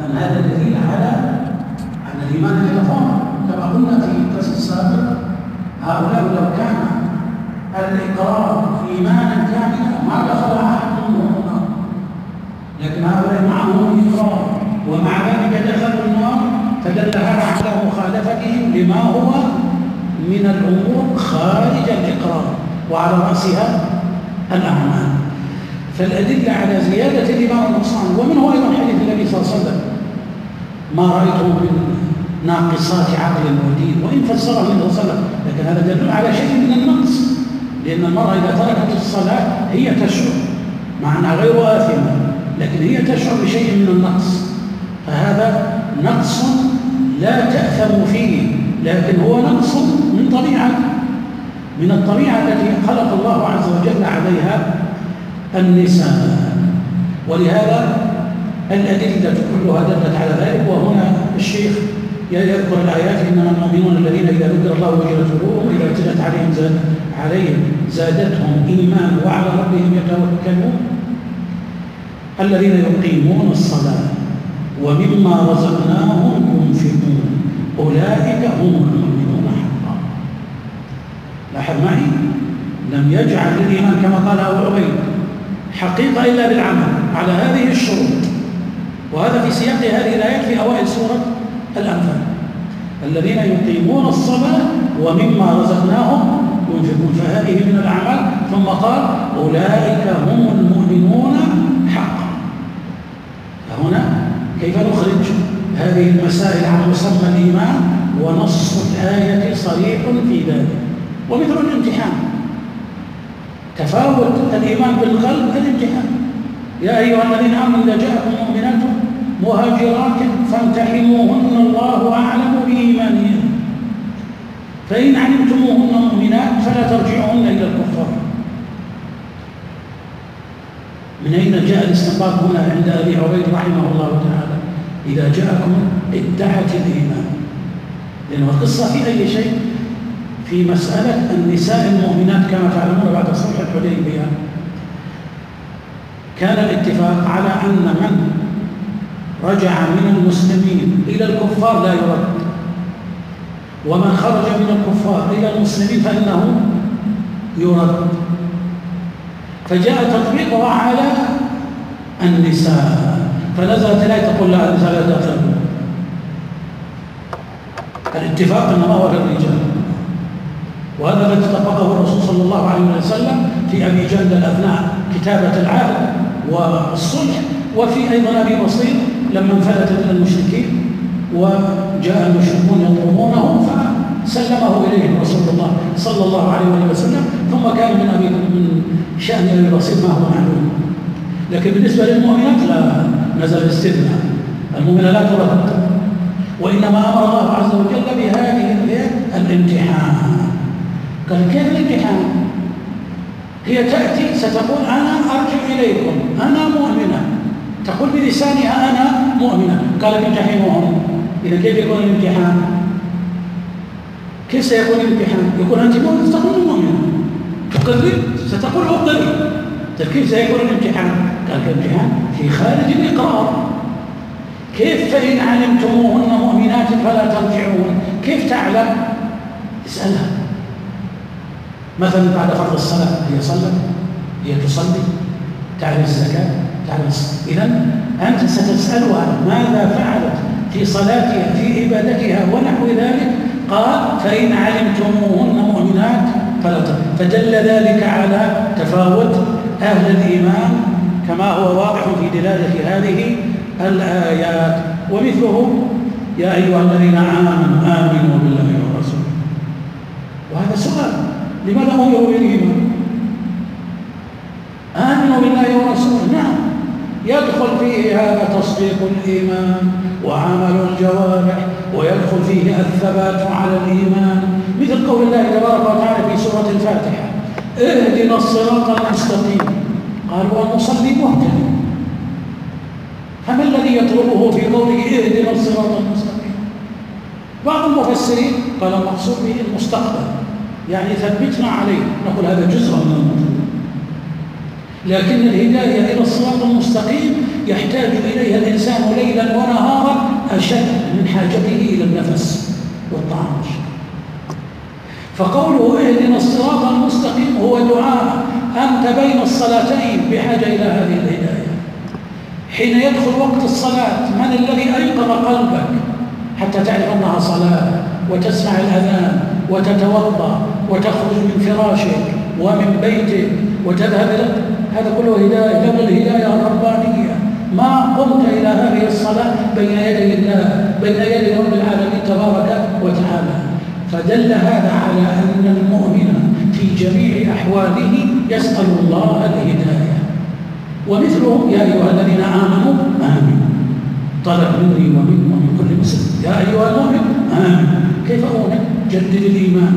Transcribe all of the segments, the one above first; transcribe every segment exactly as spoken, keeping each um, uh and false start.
لأن هذا دليل على أن الإيمان يتفاوت. كما قلنا في الدرس السابق، هؤلاء لو كان الإقرار إيمانا كاملا ما دخل أحد منهم النار، لكن هؤلاء معهم الإقرار ومع ذلك دخلوا النار، فدل هذا على مخالفتهم لما هو من الأمور خارج الإقرار وعلى رأسها الأعمال. فالأدلة على زيادة الإيمان والنقصان، ومنه أيضا حديث النبي صلى الله عليه وسلم: ما رأيته من ناقصات عقل ودين، وإن فسره النبي صلى الله عليه وسلم، لكن هذا يدل على شيء من النقص، لأن المرأة إذا تركت الصلاة هي تشعر مع أنها غير آثمة، لكن هي تشعر بشيء من النقص، فهذا نقص لا تأثم فيه، لكن هو نقص من طبيعة من الطبيعة التي خلق الله عز وجل عليها النساء. ولهذا الأدلة كلها دلت على ذلك. وهنا الشيخ يذكر الآيات: إنما المؤمنون الذين إذا ذكر الله وجلت قلوبهم وإذا تلت عليهم زاد عليهم زادتهم إيمانا وعلى ربهم يتوكلون الذين يقيمون الصلاة ومما رزقناهم ينفقون أولئك هم المؤمنون حقا. لاحظ معي، لم يجعل الإيمان كما قال أبو عبيد حقيقة إلا بالعمل على هذه الشروط. وهذا في سياق هذه الآيات في أوائل سورة الأنفال: الذين يقيمون الصلاة ومما رزقناهم ينفقون، فهذه من الأعمال. ثم قال: أولئك هم المؤمنون حقا. فهنا كيف نخرج هذه المسائل عن مسمى الإيمان ونص الآية صريح في ذلك؟ ومثل الامتحان، تفاوت الإيمان بالقلب الامتحان: يا أيها الذين آمنوا إذا جاءكم مؤمنات مهاجرات فامتحنوهن الله أعلم بإيمانهن فإن علمتموهن مؤمنات فلا ترجعوهن إلى الكفار. من أين جاء الاستنباط هنا عند أبي عبيد رحمه الله تعالى؟ إذا جاءكم ادعت الإيمان، لأن القصة في أي شيء في مسألة النساء المؤمنات كما تعلمون بعد صلح الحديبية كان الاتفاق على أن من رجع من المسلمين إلى الكفار لا يرد، ومن خرج من الكفار إلى المسلمين فإنه يرد. فجاء تطبيقها على النساء، فنزلت الآية تقول لا النساء لا تأثرون. الاتفاق إنما هو للرجال، وهذا الذي طبقه الرسول صلى الله عليه وسلم في أبي جندل أثناء كتابة العهد والصلح، وفي أيضا أبي بصير لما انفلت من المشركين وجاء المشركون يطلبونه فسلمه إليهم رسول الله صلى الله عليه وسلم. ثم كان من أبي من شأن أبي بصير ما هو معلوم. لكن بالنسبة للمؤمنات لا، نزل الاستثناء: المؤمنة لا ترد. وإنما أمر الله عز وجل بهذه الامتحان. قال: كيف الامتحان؟ هي تأتي ستقول أنا أرجع إليكم، أنا مؤمنة، تقول بلسانها أنا مؤمنة. قال: امتحنوهم. إذا كيف يكون الامتحان؟ كيف سيكون الامتحان؟ يقول أنت مؤمنة، تقول مؤمنة، تقرر، ستقول أقرر. كيف سيكون الامتحان؟ قال: الامتحان في خارج الإقرار. كيف فإن علمتموهن مؤمنات فلا ترجعون؟ كيف تعلم؟ اسألها. مثلا بعد فرض الصلاة هي صلت، هي تصلي، تعرف الزكاة، تعرف الصلاة. إذن أنت ستسألها ماذا فعلت في صلاتها في عبادتها ونحو ذلك. قال: فإن علمتموهن مؤمنات فلا ترجعون. فدل ذلك على تفاوت أهل الإيمان كما هو واضح في دلالة هذه الآيات. ومثله: يا أيها الذين آمنوا آمنوا بالله ورسوله. وهذا سؤال: لماذا أمروا بالإيمان؟ آمنوا بالله ورسوله، نعم، يدخل فيه هذا تصديق الإيمان وعمل الجوارح، ويدخل فيه الثبات على الإيمان، مثل قول الله تبارك وتعالى في سورة الفاتحة: اهدنا الصراط المستقيم. قالوا: المصلي مهتدي. فما الذي يطلبه في قوله اهدنا الصراط المستقيم؟ بعض المفسرين قال المقصود به المستقبل، يعني ثبتنا عليه. نقول هذا جزء من المطلوب، لكن الهداية إلى الصراط المستقيم يحتاج إليها الإنسان ليلا ونهارا أشد من حاجته إلى النفس والطعام. فقوله اهدنا الصراط المستقيم هو دعاء أنت بين الصلاتين بحاجة إلى هذه الهداية. حين يدخل وقت الصلاة من الذي أيقظ قلبك حتى تعرف أنها صلاة وتسمع الأذان وتتوضأ وتخرج من فراشك ومن بيتك وتذهب إلى هذا كله هداية. لولا الهداية الربانية ما قمت إلى هذه الصلاة بين يدي الله بين يدي رب العالمين تبارك وتعالى. فدل هذا على أن المؤمن في جميع أحواله يسأل الله الهداية. ومثله يا أيها الذين آمنوا آمنوا طلب مني ومن ومن كل مسلم يا أيها المؤمن آمن. كيف أؤمن؟ جدد الإيمان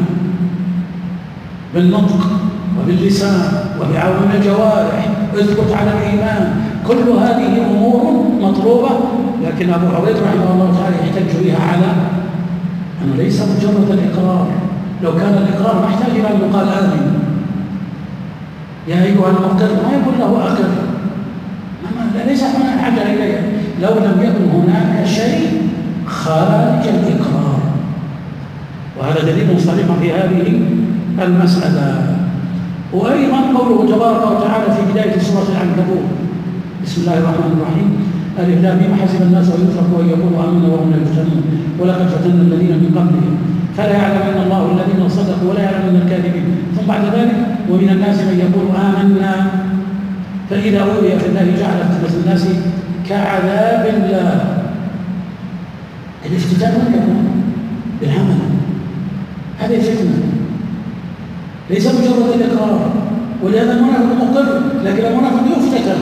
بالنطق وباللسان وبعون الجوارح، اثبت على الإيمان. كل هذه أمور مطلوبة، لكن أبو عبيد رحمه الله تعالى يحتج بها على أنه ليس مجرد الإقرار. لو كان الإقرار محتاج إلى أن يقال آمن يا أيها المقر، ما يقول له أقر، ليس هناك حاجة إليه لو لم يكن هناك شيء خارج الإقرار. وهذا دليل صريح في هذه المسألة. وأيضا قوله تبارك وتعالى في بداية سورة العنكبوت بسم الله الرحمن الرحيم ألف لام ميم حسب الناس أن يتركوا أن يقولوا آمنا وهم لا يفتنون ولقد فتنا الذين من قبلهم فلا يعلمن الله الذين صدقوا ولا يعلمن الكاذبين. ثم بعد ذلك ومن الناس من يقول آمنا فإذا أوذي في الله جعل فتنة الناس كعذاب الله. الافتتان من يكون بالعمل، هذه فتنة ليس مجرد الإقرار. ولهذا المنافق مقر لكن المنافق يفتتن.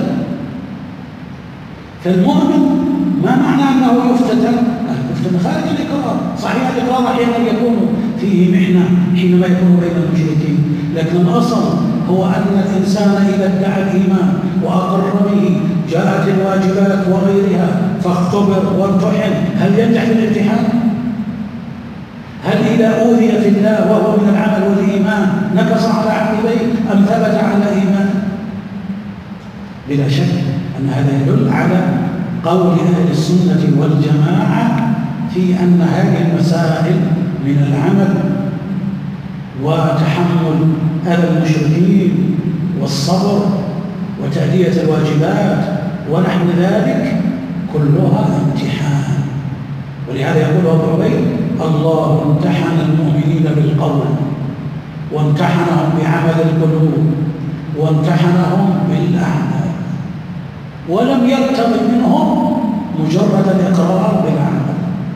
فالمؤمن ما معنى أنه يفتتن؟ يفتتن خارج الإقرار. صحيح الإقرار أحيانا يكون فيه محنة حينما يكون بين المشركين، لكن الأصل هو أن الإنسان إذا ادعى الإيمان وأقر به جاءت الواجبات وغيرها فاختبر وامتحن، هل ينجح في الامتحان؟ هل إذا أوذي في الله وهو من العمل والإيمان نكص على عقبيه أم ثبت على إيمان؟ بلا شك أن هذا يدل على قول أهل السنة والجماعة في أن هذه المسائل من العمل وتحمل أذى المشركين والصبر وتأدية الواجبات ونحو ذلك كلها امتحان. ولهذا يقول أبو عبيد الله امتحن المؤمنين بالقول وامتحنهم بعمل القلوب وامتحنهم بالأعمال ولم يرتضي منهم مجرد الإقرار بالعمل.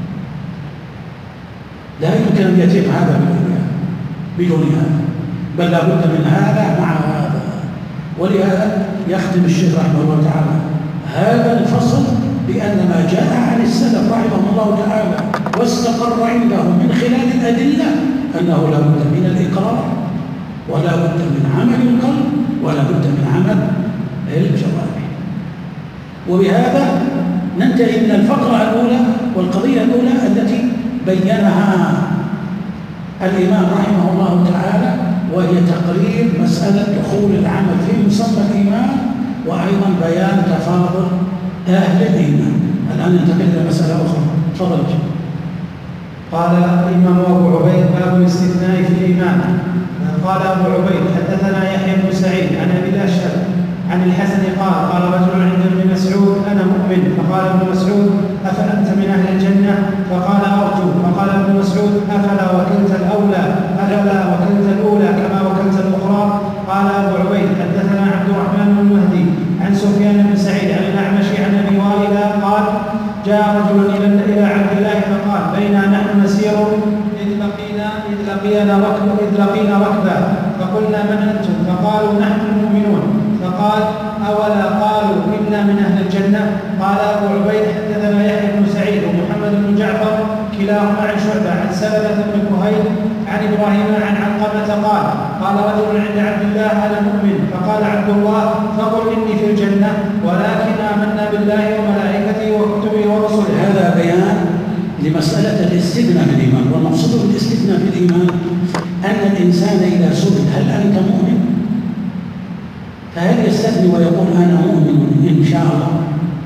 لا يمكن أن يتم هذا بدون هذا، بل لا بد من هذا مع هذا. ولهذا يختم الشيخ رحمه الله تعالى هذا الفصل بأن ما جاء عن السلف رحمه الله تعالى واستقر عندهم من خلال الأدلة أنه لا بد من الإقرار ولا بد من عمل القلب ولا بد من عمل الجوارح. وبهذا ننتهي من الفقرة الأولى والقضية الأولى التي بينها الإمام رحمه الله تعالى، وهي تقرير مسألة دخول العمل في مسمى الإيمان وأيضا بيان تفاضل أهل الإيمان. الآن ننتقل إلى مسألة أخرى. تفضل. قال الإمام أبو عبيد باب الاستثناء في الإيمان. قال أبو عبيد حدثنا يحيى بن سعيد عن أبي الأشهب عن الحسن قال قال رجل عند ابن مسعود أنا مؤمن، فقال ابن مسعود أفأنت من أهل الجنة؟ فقال أرجو. فقال ابن مسعود أفلا وكلت الأولى أفلا وكلت الأولى كما وكلت الأخرى؟ قال أبو عبيد حدثنا عبد الرحمن بن مهدي عن سفيان بن سعيد عن الأعمش عن أبي وائل قال جاء رجل إلى عبد الله فقال بينا نحن نسير إذ لقينا إذ لقينا ركبا إذ لقينا ركبا فقلنا من أنتم؟ فقالوا نحن المؤمنون. فقال أولا قالوا إنا من أهل الجنة؟ قال أبو عبيد حدثنا يحيى بن سعيد ومحمد بن جعفر كلاهما عن شعبة عن سلمة بن كهيل عن إبراهيم عن علقمة قال قال رجل عند عبد الله أنا مؤمن، فقال عبد الله فقل إني في الجنة ولكن آمنا بالله وملائكته وكتبه ورسله. هذا بيان لمسألة الاستثناء في الإيمان. والمقصود بالاستثناء في الإيمان أن الإنسان إذا سئل هل أنت مؤمن؟ فهل يستثني ويقول أنا مؤمن إن شاء الله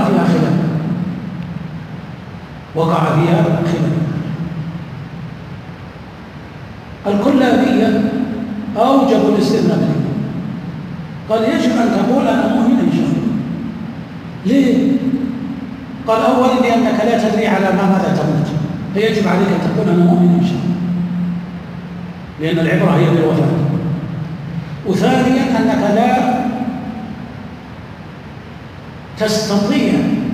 فيها خلاف وقع فيها خلاف. الكلابية أوجبوا الاستثناء، قال يجب أن تقول أنا مؤمن إن شاء الله. ليه؟ قال أولا لأنك لا تدري على ما ماذا تموت، فيجب عليك أن تقول أنا مؤمن إن شاء الله، لأن العبرة هي بالوفاة. وثانيا أنك لا تستطيع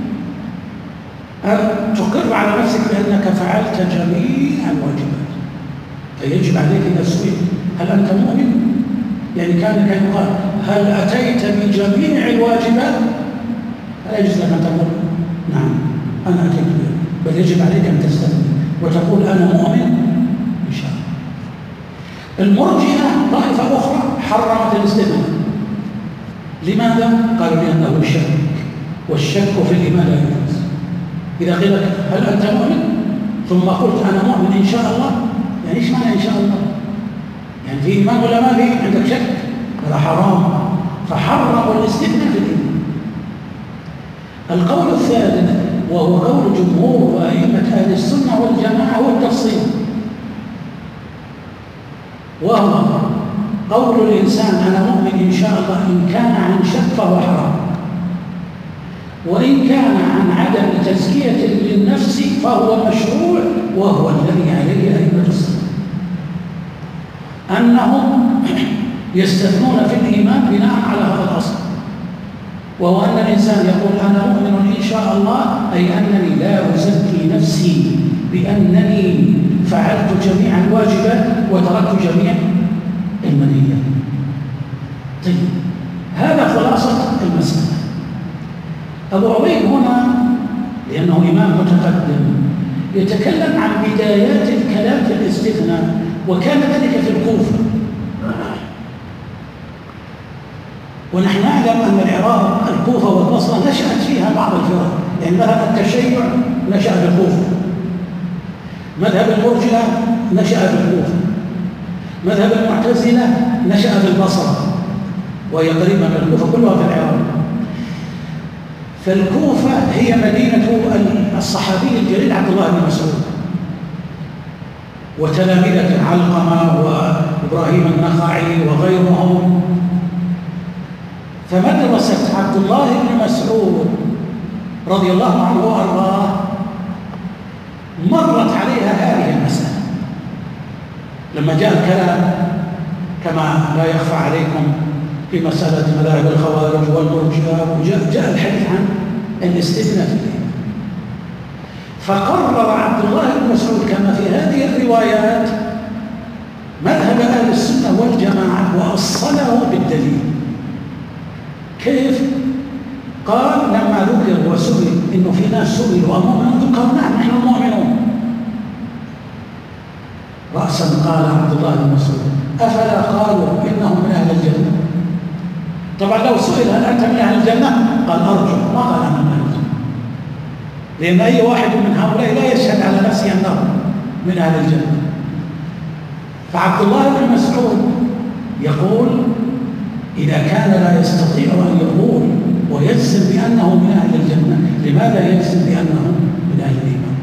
أن تقر على نفسك بأنك فعلت جميع الواجبات، فيجب عليك إذا سئلت هل أنت مؤمن؟ يعني كان كان يقال هل أتيت بجميع الواجبات؟ لا يجوز لك أن تقول نعم أنا أتيت بها، بل يجب عليك أن تستثني وتقول أنا مؤمن إن شاء الله. المرجئة طائفة أخرى حرمت الاستثناء. لماذا؟ قالوا لأنه الشك، والشك في الإيمان لا يجوز. إذا قيل لك هل أنت مؤمن؟ ثم قلت أنا مؤمن إن شاء الله، يعني إيش معنى إن شاء الله؟ يعني في إيمان ولا ما في؟ عندك شك؟ هذا حرام، فحرموا الاستثناء في الإيمان. القول الثالث وهو قول جمهور وأئمة أهل السنة والجماعة هو التفصيل، وهو قول الإنسان أنا مؤمن إن شاء الله إن كان عن شك فهو حرام، وإن كان عن عدم تزكية للنفس فهو مشروع، وهو الذي عليه أئمة السنة أنهم يستثنون في الإيمان بناء على هذا الأصل، وهو أن الإنسان يقول أنا مؤمن إن شاء الله، أي أنني لا أزكي نفسي بأنني فعلت جميع الواجبات وتركت جميع المنهيات. طيب هذا خلاصة المسألة. أبو عبيد هنا لأنه إمام متقدم يتكلم عن بدايات الكلام في الاستثناء، وكان ذلك في الكوفة، ونحن نعلم أن العراق الكوفة والبصرة نشأت فيها بعض الفرق، يعني مذهب التشيع نشأ في الكوفة، مذهب المرجئة نشأ في الكوفة، مذهب المعتزلة نشأ في البصرة وهي قريبة من الكوفة، كلها في العراق. فالكوفة هي مدينة الصحابي الجليل عبد الله بن مسعود وتلامذة علقمة وإبراهيم النخعي وغيرهم. فمدرسة عبد الله بن مسعود رضي الله عنه وأرضاه مرت عليها هذه المسألة لما جاء الكلام كما لا يخفى عليكم في مسألة مذاهب الخوارج والمرجئة، وجاء جاء الحديث عن الاستثناء في الإيمان. فقرر عبد الله بن مسعود كما في هذه الروايات مذهب أهل السنة والجماعة وأصله بالدليل. كيف؟ قال لما ذكر وسئل إنه في ناس سئلوا أمؤمنون قالوا نعم نحن المؤمنون، رأسا قال عبد الله بن مسعود أفلا قالوا إنهم من أهل الجنة؟ طبعا لو سئل هل أنت من أهل الجنة؟ قال أرجو، ما قال أنا من أهل الجنة، لأن أي واحد من هؤلاء لا يشهد على نفسه أنه من أهل الجنة. فعبد الله بن مسعود يقول إذا كان لا يستطيع أن يقول ويجزم بأنه من أهل الجنة، لماذا يجزم بأنه من أهل الإيمان؟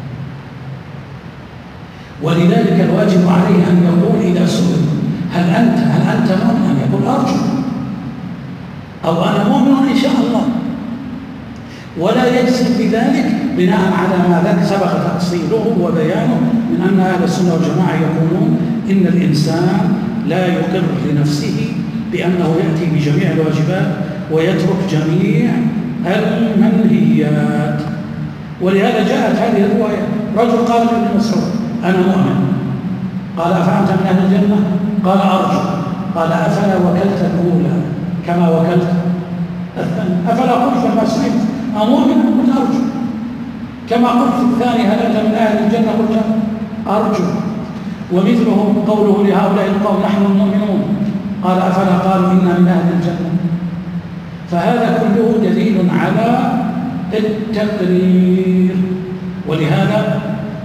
ولذلك الواجب عليه أن يقول إذا سئل هل أنت هل أنت مؤمن؟ أن يقول أرجو أو أنا مؤمن إن شاء الله، ولا يجزم بذلك بناء على ما ذاك سبق تفصيله وبيانه من أن أهل السنة والجماعة يقولون إن الإنسان لا يقر لنفسه بأنه يأتي بجميع الواجبات ويترك جميع المنهيات. ولهذا جاءت هذه الرواية، رجل قال لابن مسعود أنا مؤمن، قال أفأنت من أهل الجنة؟ قال أرجو، قال أفلا وكلت الأولى كما وكلت الثانية؟ أفلا قلت لما سئلت أمؤمن قلت أرجو، كما قلت الثاني هل أنت من أهل الجنة قلت أرجو. ومثله قوله لهؤلاء القوم نحن المؤمنون، قال أفلا قالوا إنا من أهل الجنة. فهذا كله دليل على التقرير. ولهذا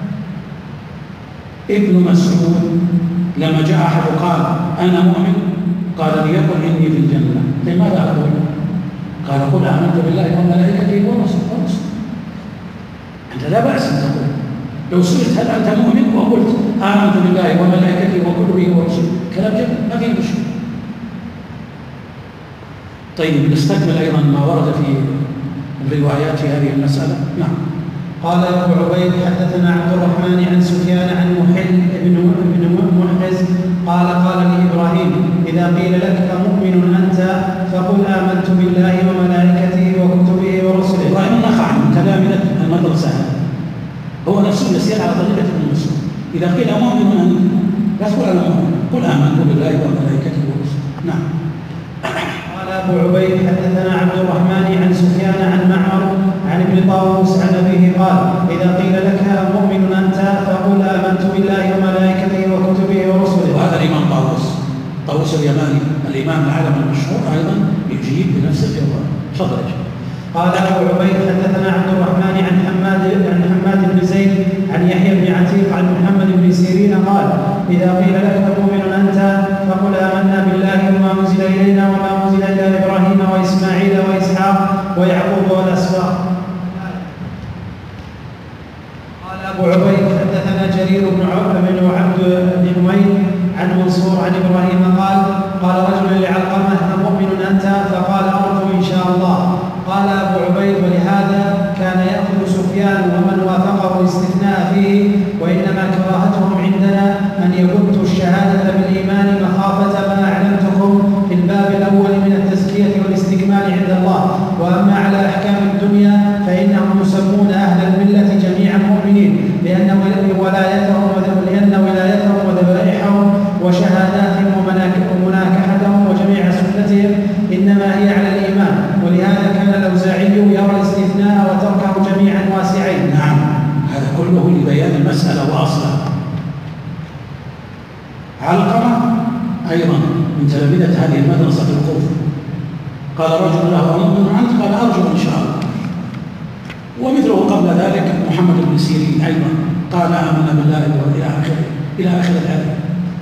ابن مسعود لما جاء أحد قال أنا مؤمن، قال ليقل إني في الجنة، لماذا أقول؟ قال قال قل آمنت بالله وملائكته ورسله. أنت لا بأس أن تقول لو سئلت هل أنت مؤمن وقلت آمنت بالله وملائكته وكتبه ورسله كلام جميل ما فيه مشكلة. طيب نستكمل أيضا ما ورد في الروايات في هذه المسألة. نعم. قال أبو عبيد حدثنا عبد الرحمن عن سفيان عن محل بن بن محرز قال قال لي إبراهيم إذا قيل لك أمؤمن أنت فقل آمنت بالله وملائكته وكتبه ورسله. إبراهيم النخعي من تلامذة المدرسة هو نفسه يسير على طريقة ابن مسعود. إذا قيل أمؤمن أنت لا تقول أنا مؤمن، قل آمنت بالله وملائكته ورسله. نعم. أبو عبيد حدثنا عبد الرحمن عن سفيان عن معمر عن ابن طاووس عن أبيه قال إذا قيل لك مؤمن أنت فقل آمنت بالله وملائكته وكتبه ورسله. وهذا الإمام طاووس طاووس اليماني الإمام العالم المشهور أيضا يجيب بنفس الجواب. تفضل. قال أبو عبيد حدثنا عبد الرحمن عن حماد عن حماد بن زيد عن يحيى بن عتيق عن محمد بن سيرين قال إذا قيل لك مؤمن أنت فقل آمنا بالله وما أنزل إلينا وما أنزل إلى إبراهيم وإسماعيل وإسحاق ويعقوب والأسباط. قال أبو عبيد حدثنا جرير بن عبد بن حميد عن منصور عن إبراهيم قال قال رجل لعلقمة أمؤمن أنت فقال أرجو إن شاء الله. قال أبو عبيد ولهذا كان يأخذ سفيان ومن وافقه الاستثناء فيه وإنما كراهتهم عندنا أن يبتوا الشهادة بالإيمان مخافة ما أعلمتكم في الباب الأول من التزكية والاستكمال عند الله. وأما على أحكام الدنيا فإنهم يسمون أهل الملة جميعا مؤمنين لأن ولايتهم لأن ولايتهم وذبائحهم وشهاداتهم ومناكحتهم وجميع سنتهم إنما هي على الإيمان. ولهذا كان الأوزاعي يرى الاستثناء وتركه جميعا واسعين. نعم هذا كله لبيان المسألة وأصلها. علقمة أيضا من تلامذة هذه المدرسة في الكوفة قال رجل له أمؤمن أنت قال أرجو إن شاء الله. ومثله قبل ذلك محمد بن سيرين أيضا قال آمنا بالله إلى آخره إلى آخر الآية.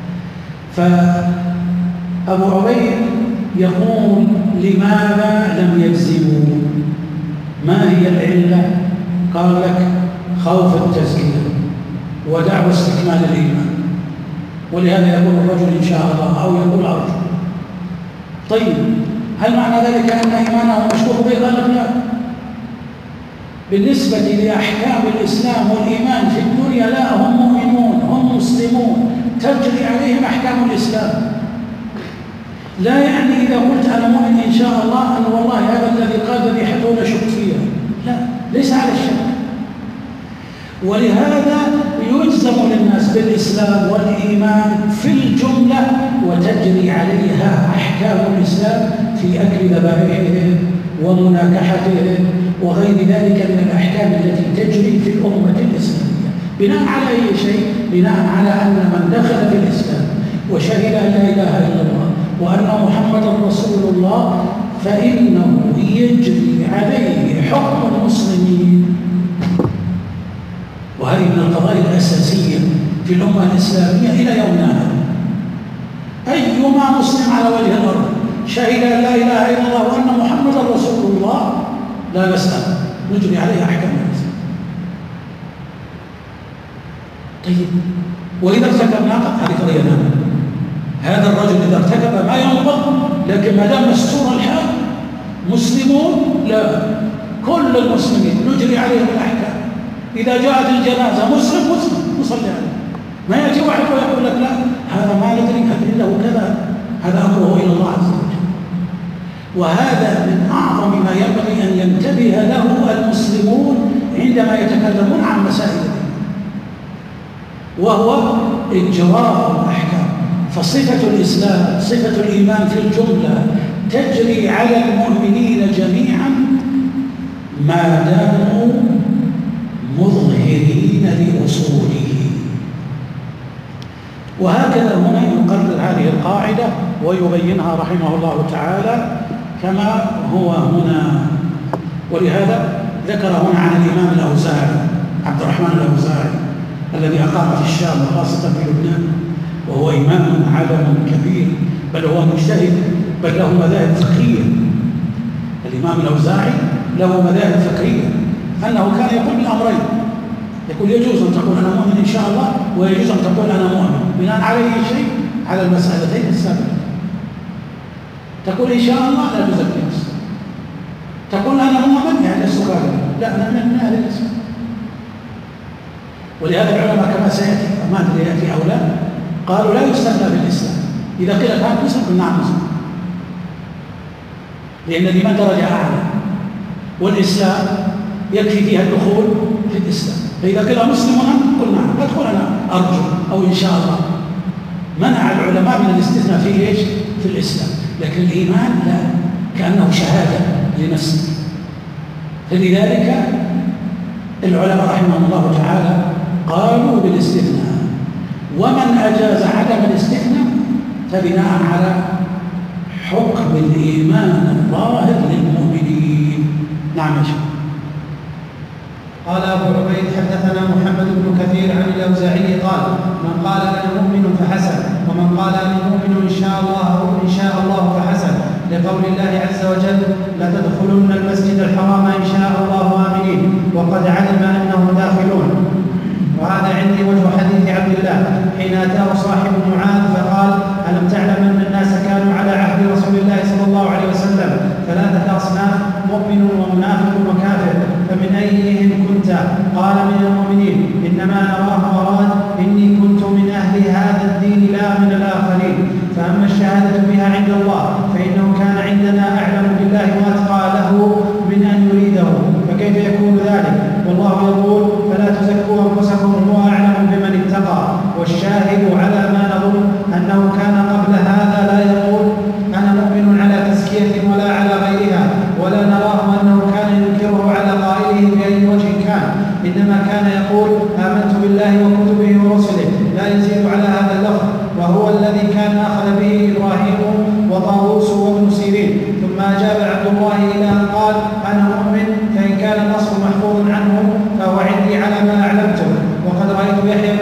فأبو عبيد يقول لماذا لم يجزموا؟ ما هي العلة؟ قال لك خوف التزكية ودعوى استكمال الإيمان. ولهذا يقول الرجل إن شاء الله أو يقول أرجو. طيب هل معنى ذلك أن إيمانه مشكوك به؟ قال لك لا. بالنسبة لأحكام الإسلام والإيمان في الدنيا لا، هم مؤمنون هم مسلمون تجري عليهم أحكام الإسلام. لا يعني إذا قلت أنا مؤمن إن شاء الله أن والله هذا الذي قال ذبيحته ولا شك فيها، لا ليس على الشك. ولهذا يجزم للناس بالإسلام والإيمان في الجملة وتجري عليها أحكام الإسلام في أكل ذبائحهم ومناكحتهم وغير ذلك من الأحكام التي تجري في الأمة الإسلامية. بناء على أي شيء؟ بناء على أن من دخل في الإسلام وشهد أن لا إله إلا الله وأن محمدا رسول الله فإنه يجري عليه حكم المسلمين. وهذه من القضايا الأساسية في الأمة الإسلامية إلى يومنا هذا. أيما مسلم على وجه الأرض شهد أن لا إله إلا الله وأن محمدا رسول الله لا نسأل نجري عليه أحكام الإسلام. طيب وإذا ارتكب ناقض هذه قضية ناقض. هذا الرجل إذا ارتكب ما ينقض، لكن ما دام مستور الحال مسلمون لا، كل المسلمين نجري عليهم الأحكام. إذا جاءت الجنازة مسلم مسلم نصلي عليه. ما يأتي واحد ويقول لك لا هذا ما ندري أدري له كذا، هذا أمره إلى الله عز وجل. وهذا من أعظم ما ينبغي أن ينتبه له المسلمون عندما يتكلمون عن مسائل الدين، وهو إجراء الأحكام. فصفة الإسلام صفة الإيمان في الجملة تجري على المؤمنين جميعا ما داموا مظهرين لأصوله. وهكذا هنا يقرر هذه القاعدة ويبينها رحمه الله تعالى كما هو هنا. ولهذا ذكر هنا عن الإمام الأوزاعي عبد الرحمن الأوزاعي الذي أقام في الشام وخاصة في لبنان، وهو إمام علم كبير، بل هو مجتهد، بل له مذاهب فقهية. الإمام الأوزاعي له مذاهب فكرية، أنه كان يقول بالأمرين، يقول يجوز أن تقول أنا مؤمن إن شاء الله، ويجوز أن تقول أنا مؤمن بناء على أي شيء، على المسألتين السابقة. تقول إن شاء الله لا تزكي نفسك، تقول أنا مؤمن يعني لست كافرا، لا أنا من أهل الإسلام. ولهذا العلماء كما سيأتي ما أدري يأتي أو لا قالوا لا يستثنى بالإسلام، إذا قيل هل مسلم قل نعم مسلم، لأن الإيمان درجة أعلى، والإسلام يكفي فيها الدخول في الإسلام، فإذا قيل مسلم قل نعم، لا تقول أنا أرجو أو إن شاء الله. منع العلماء من الاستثناء في إيش؟ في الإسلام، لكن الإيمان لا، كأنه شهادة لنفسه. فلذلك العلماء رحمهم الله تعالى قالوا بالاستثناء، ومن أجاز عدم الاستثناء فبناء على حكم الإيمان الظاهر للمؤمنين. نعم يا شيخ. قال أبو عبيد حدثنا محمد بن كثير عن الأوزاعي قال من قال أنا مؤمن فحسن، ومن قال أنا مؤمن إن شاء الله إن شاء الله فحسن، لقول الله عز وجل لتدخلن المسجد الحرام إن شاء الله آمنين وقد علم أنهم داخلون. وهذا عندي وجه حديث عبد الله حين أتاه صاحب معاذ فقال ألم تعلم أن الناس كانوا على عهد رسول الله صلى الله عليه وسلم ثلاثة أصناف مؤمن ومنافق وكافر، فمن أيهم كنت؟ قال من المؤمنين. إنما نراه أراد إني كنت من أهل هذا الدين لا من الآخرين. فأما الشهادة بها عند الله فإنه كان عندنا أعلم بالله وأتقى له من أن يريده، فكيف يكون ذلك؟ والله يقول فلا تزكوا أنفسكم هو أعلم بمن اتقى. والشاهد على ما نظن أنه كان قبل هذا لا يقول أنا مؤمن على تزكية ولا على غيرها، ولا نراه أنه كان ينكره على قائله بأي وجه كان، إنما كان يقول آمنت بالله وكتبه ورسله لا يزيد على هذا اللفظ، وهو الذي كان أخذ به إبراهيم وطاووس وابن سيرين. ثم أجاب عبد الله إلى أن قال أنا مؤمن، فإن كان النص محفوظ عنه فهو عندي على ما أعلمته. وقد رأيت يحيى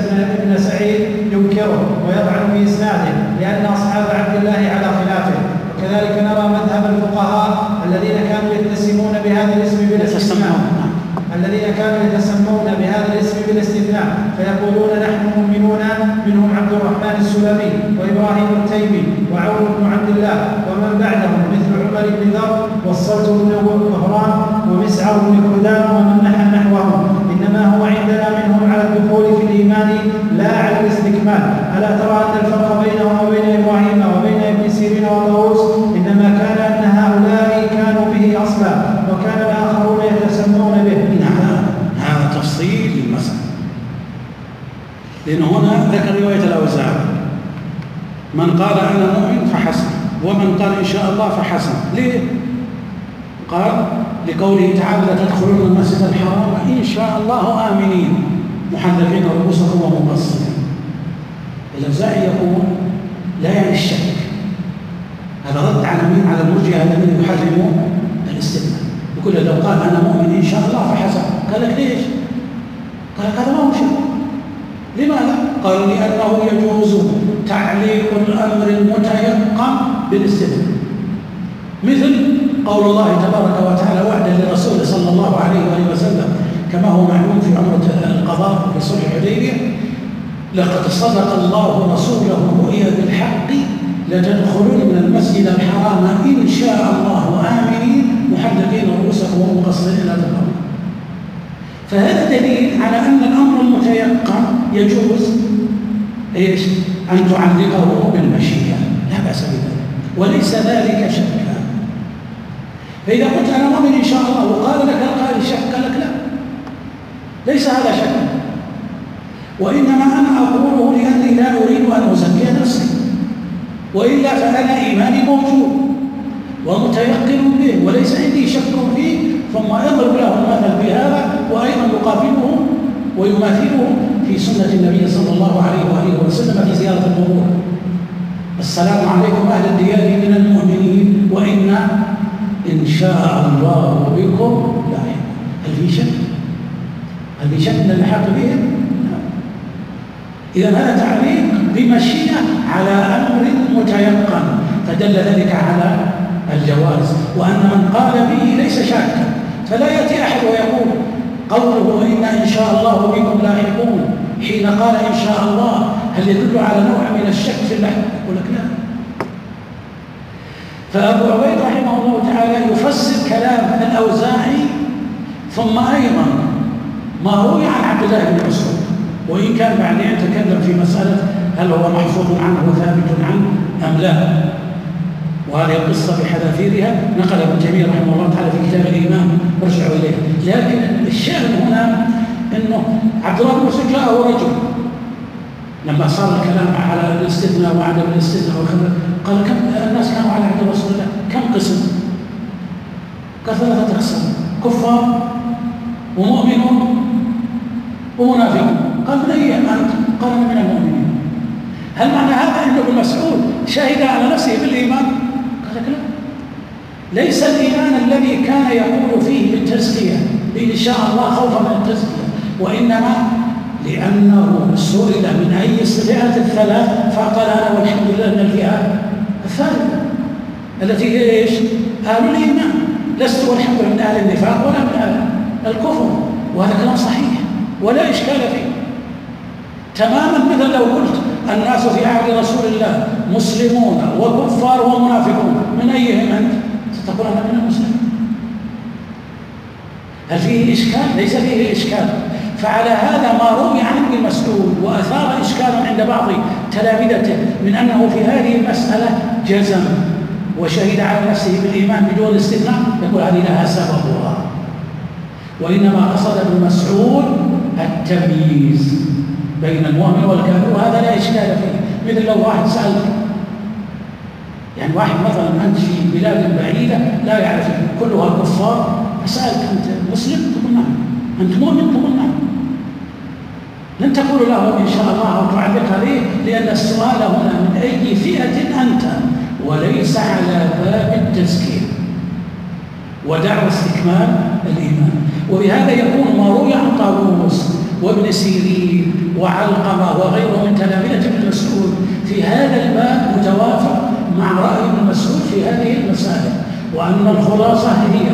بن سعيد ينكره ويطعن في إسناده لأن أصحاب عبد الله على خلافه. وكذلك نرى مذهب الفقهاء الذين كانوا يتسمون بهذا الاسم بالاستثناء الذين كانوا يتسمون بهذا الاسم بالاستثناء فيقولون نحن مؤمنون، منهم عبد الرحمن السلمي وإبراهيم التيمي وعون بن عبد الله ومن بعدهم مثل عمر بن ذر والصلت بن غفران ومسعر بن كردان ومن نحى نحوهم. إنما هو عندنا منهم على الدخول في الإيمان لا على الاستكمال. ألا ترى أن الفرق بينهم وبين إبراهيم وبين ابن سيرين وطاووس إنما كان أن هؤلاء كانوا به أصلا وكان الآخرون يتسمون به. نعم، هذا تفصيل للمسألة، لأن هنا ذكر رواية الأوزاعي من قال أنا مؤمن فحسن، ومن قال إن شاء الله فحسن. ليه؟ قال لقوله تعالى لتدخلون المسجد الحرام إن شاء الله آمنين محلقين رؤوسكم ومقصرين. الأوزاعي يقول لا يعني الشك، هذا رد على مين؟ على المرجئة الذين يحرمون الاستثناء. يقول لو قال أنا مؤمن إن شاء الله فحسن، قال لك ليش؟ قال هذا ما هو شك. لماذا؟ قال لأنه يجوز تعليق الأمر المتيقن بالاستثناء، مثل قول الله تبارك وتعالى وعدا لرسوله صلى الله عليه وآله وسلم كما هو معلوم في عمرة القضاء في صلح الحديبية لقد صدق الله رسوله الرؤيا بالحق لتدخلن المسجد الحرام إن شاء الله آمنين محلقين رؤوسكم ومقصرين لا تخافون. فهذا دليل على أن الأمر المتيقن يجوز إيش؟ أن تعلقه بالمشيئة، لا بأس بذلك وليس ذلك شكا. فإذا قلت أنا مؤمن إن شاء الله وقال لك القائل شك، قال لك لا، ليس هذا شك، وإنما أنا أقوله لأني لا أريد أن أزكي نفسي، وإلا فأنا إيماني موجود ومتيقن به وليس عندي شك فيه. ثم يضرب له المثل بهذا وأيضا يقابله ويماثله في سنة النبي صلى الله عليه وآله وسلم في زيارة القبور: السلام عليكم أهل الديار من المؤمنين وإنا إن شاء الله بكم لاحقون. هل في شك؟ هل في شك من اللحاق بهم؟ إذا هذا تعليق بمشيئة على أمر متيقن، فدل ذلك على الجواز. وأن من قال به ليس شاكا. فلا يأتي أحد ويقول قوله إنا إن شاء الله بكم لاحقون حين قال إن شاء الله هل يدل على نوع من الشك في اللحق؟ يقول لك لا. فأبو عبيد رحمه الله تعالى يفسر كلام الأوزاعي ثم أيضا ما روي عن عبد الله بن مسعود، وإن كان بعدين تكلم في مسألة هل هو محفوظ عنه وثابت عنه أم لا، وهذه القصة بحذافيرها نقل ابن تيمية رحمه الله تعالى في كتاب الإيمان ارجعوا إليه. لكن الشاهد هنا أنه عبد الله بن مسعود جاءه رجل لما صار الكلام على الاستثناء وعدم الاستثناء والخبر قال كم الناس كانوا على عهد رسول الله كم قسم؟ قال ثلاثة أقسام، كفار ومؤمنون ومنافقون. قال من أيهم أنت؟ قال من المؤمنين. هل معنى هذا أن ابن مسعود شهد على نفسه بالإيمان؟ قال لك لا، ليس الإيمان الذي كان يقول فيه بالتزكية إن شاء الله خوفا من التزكية، وإنما لأنه سئل من أي الفئات الثلاث فقال أنا والحمد لله من الفئات الثالثة التي هي إيش؟ أهل الإيمان. لست والحمد لله من أهل النفاق ولا من أهل الكفر، وهذا كلام صحيح ولا إشكال فيه تماما. مثل لو قلت الناس في عهد رسول الله مسلمون وكفار ومنافقون من أيهم أنت؟ ستقول أنا من المسلمين. هل فيه إشكال؟ ليس فيه إشكال. فعلى هذا ما روي عن ابن مسعود وأثار إشكالا عند بعض تلامذته من أنه في هذه المسألة جزم وشهد على نفسه بالإيمان بدون استثناء، يقول هذه لها سببها، وإنما قصد ابن مسعود التمييز بين المؤمن والكافر، وهذا لا إشكال فيه. مثل لو واحد سألك، يعني واحد مثلا أنت في بلاد بعيدة لا يعرف كلها كفار، سألك أنت مسلم؟ تقول نعم. أنت مؤمن؟ تقول نعم. لن تقول له إن شاء الله أو تعلق عليه، لأن السؤال هنا من أي فئة أنت، وليس على باب التزكية ودعوى استكمال الإيمان. وبهذا يكون ما روي عن طاووس وابن سيرين وعلقمة وغيره من تلامذة ابن مسعود في هذا الباب متوافق مع رأي ابن مسعود في هذه المسائل، وأن الخلاصة هي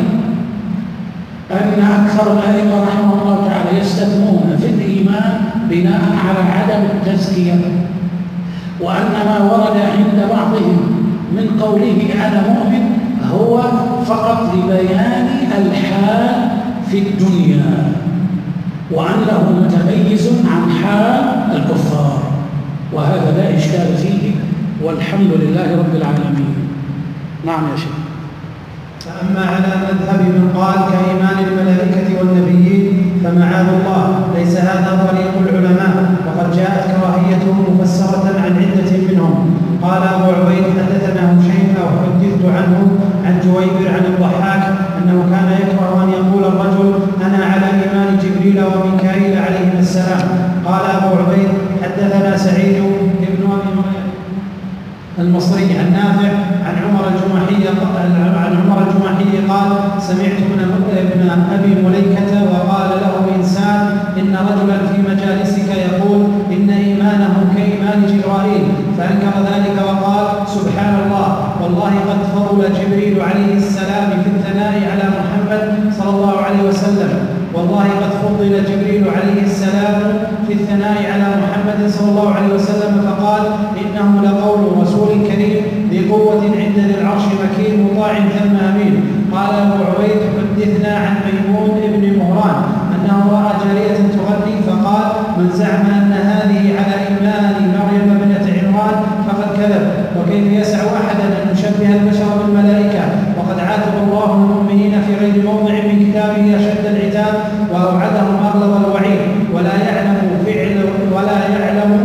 أن أكثر الأئمة رحمه الله تعالى يستثنون في الإيمان بناء على عدم التزكية، وأن ما ورد عند بعضهم من قوله أنا مؤمن هو فقط لبيان الحال في الدنيا، وأنه متميز عن حال الكفار، وهذا لا إشكال فيه، والحمد لله رب العالمين. نعم يا شيخ. فأما على مذهب من قال كإيمان الملائكة والنبيين فمعاذ الله ليس هذا طريق العلماء، وقد جاءت كراهيته مفسرة عن عدة منهم. قال أبو عبيد حدثنا هشيم أو حدثت عنه عن جويبر عن الضحاك أنه كان يكره أن يقول الرجل أنا على إيمان جبريل وميكائيل عليهما السلام. قال أبو عبيد حدثنا سعيد بن أبي مريم المصري عن نافع عن عمر الجماحي عن عمر الجماحي قال سمعت ابن أبي مليكة وقال له إنسان إن رجلا في مجالسك يقول إن إيمانه كإيمان جبرائيل، فأنكر ذلك وقال سبحان الله والله قد فضل جبريل عليه السلام في الثناء على محمد صلى الله عليه وسلم، والله قد فضل جبريل عليه السلام في الثناء على محمد صلى الله عليه وسلم، فقال إنه لقول رسول كريم ذي قوة عند ذي العرش مكين مطاع ثم أمين. قال أبو عبيد حدثنا عن ميمون بن مهران أنه رأى جارية تغني فقال من زعم أن هذه على إيمان مريم ابنة عمران فقد كذب، وكيف يسع أحدا أن يشبه البشر بالملائكة، وقد عاتب الله المؤمنين في غير موضع من كتابه أشد العتاب وأوعدهم أغلظ الوعيد، ولا يعلم فعل ولا يعلم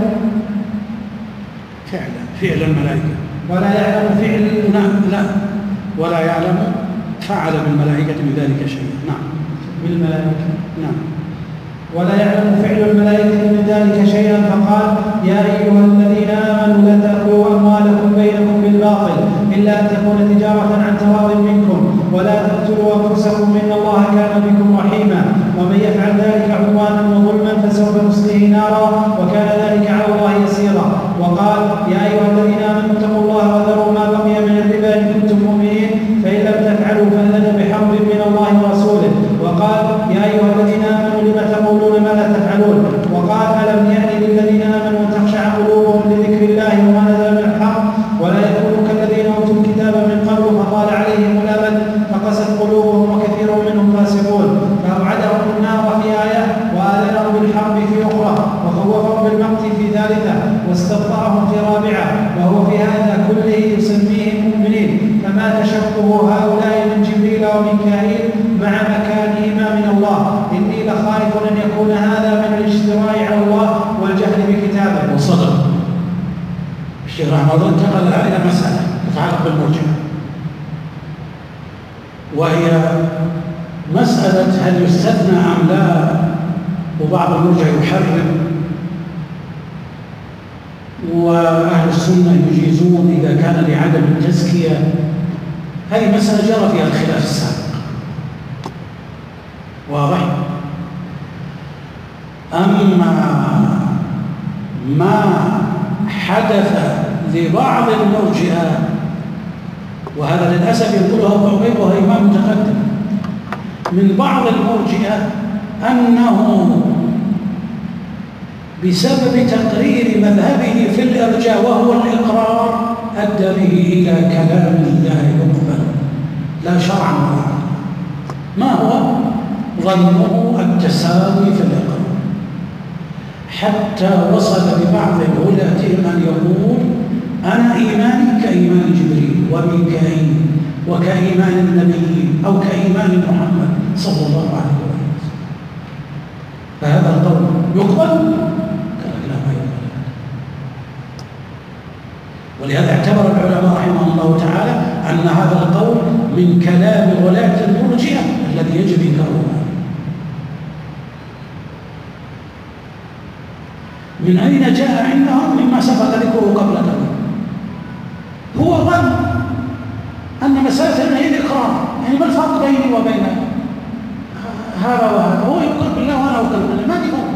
فعل فعل الملائكة ولا يعلم فعل لا لا ولا يعلم فعل بالملائكة من ذلك شيء. نعم بالملائكة نعم ولا يعلم فعل الملائكة من ذلك شيئا، فقال يا أيها الذين آمنوا لا تأكلوا أموالكم بينكم بالباطل إلا أن تكون تجارة عن تراض منكم، ولا تقتلوا أنفسكم إن الله كان بكم رحيما، ومن يفعل ذلك عدوانا وظلما فسوف نصليه نارا وكان ذلك على الله يسيرا. وقال يا أيها الذين آمنوا اتقوا الله وذروا ما بقي من الربا إن كنتم مؤمنين، فإن لم تفعلوا من الله ورسوله. وقال يا أيها الذين آمنوا لم تقولون ما لا تفعلون. وقال ألم يأن للذين آمنوا أن تخشع قلوبهم لذكر الله وما نزل من الحق ولا يكونوا كالذين أوتوا الكتاب من قبل فطال عليهم الأمد فقست قلوبهم وكثير منهم فاسقون. فأوعدهم النار في آية وآذنهم بالحرب في أخرى وخوفهم بالمقت في ثالثة واستبطأهم في رابعة وهو في هذا كله يسميهم مؤمنين. فما تشبه هؤلاء من جبريل وميكائيل مع مكانهما من الله. إني لخائف أن يكون هذا من الاجتراء على الله والجهل بكتابه. وصدق الشيخ رحمه الله انتقل إلى مسألة تتعلق بالمرجئة، وهي مسألة هل يستثنى أم لا، وبعض المرجئة يحرم وأهل السنة يجيزون إذا كان لعدم التزكية. هذه مسألة جرى فيها الخلاف السابق، واضح. أما ما حدث لبعض المرجئة، وهذا للأسف يقوله أبو عبيد وهو إمام متقدم، من بعض المرجئة أنه بسبب تقرير مذهبه في الإرجاء وهو الإقرار أدى به إلى كلام الله يقبل لا شرعا ولا. ما هو ظنه التساوي في الإقرار، حتى وصل ببعض الولاة أن يقول أنا إيماني كإيمان جبريل وميكائيل وكإيمان النبي أو كإيمان محمد صلى الله عليه وسلم. فهذا القول يقبل؟ ولهذا اعتبر العلماء رحمهم الله تعالى أن هذا القول من كلام غلاة المرجئة الذي يجب إنكاره. من أين جاء عندهم؟ مما سبق ذكره قبل ذلك. هو ظن أن مسألة هي الإقرار، يعني ما الفرق بيني وبين هذا وهذا؟ هو يقر بالله وأنا أقر بالله، ما في فرق.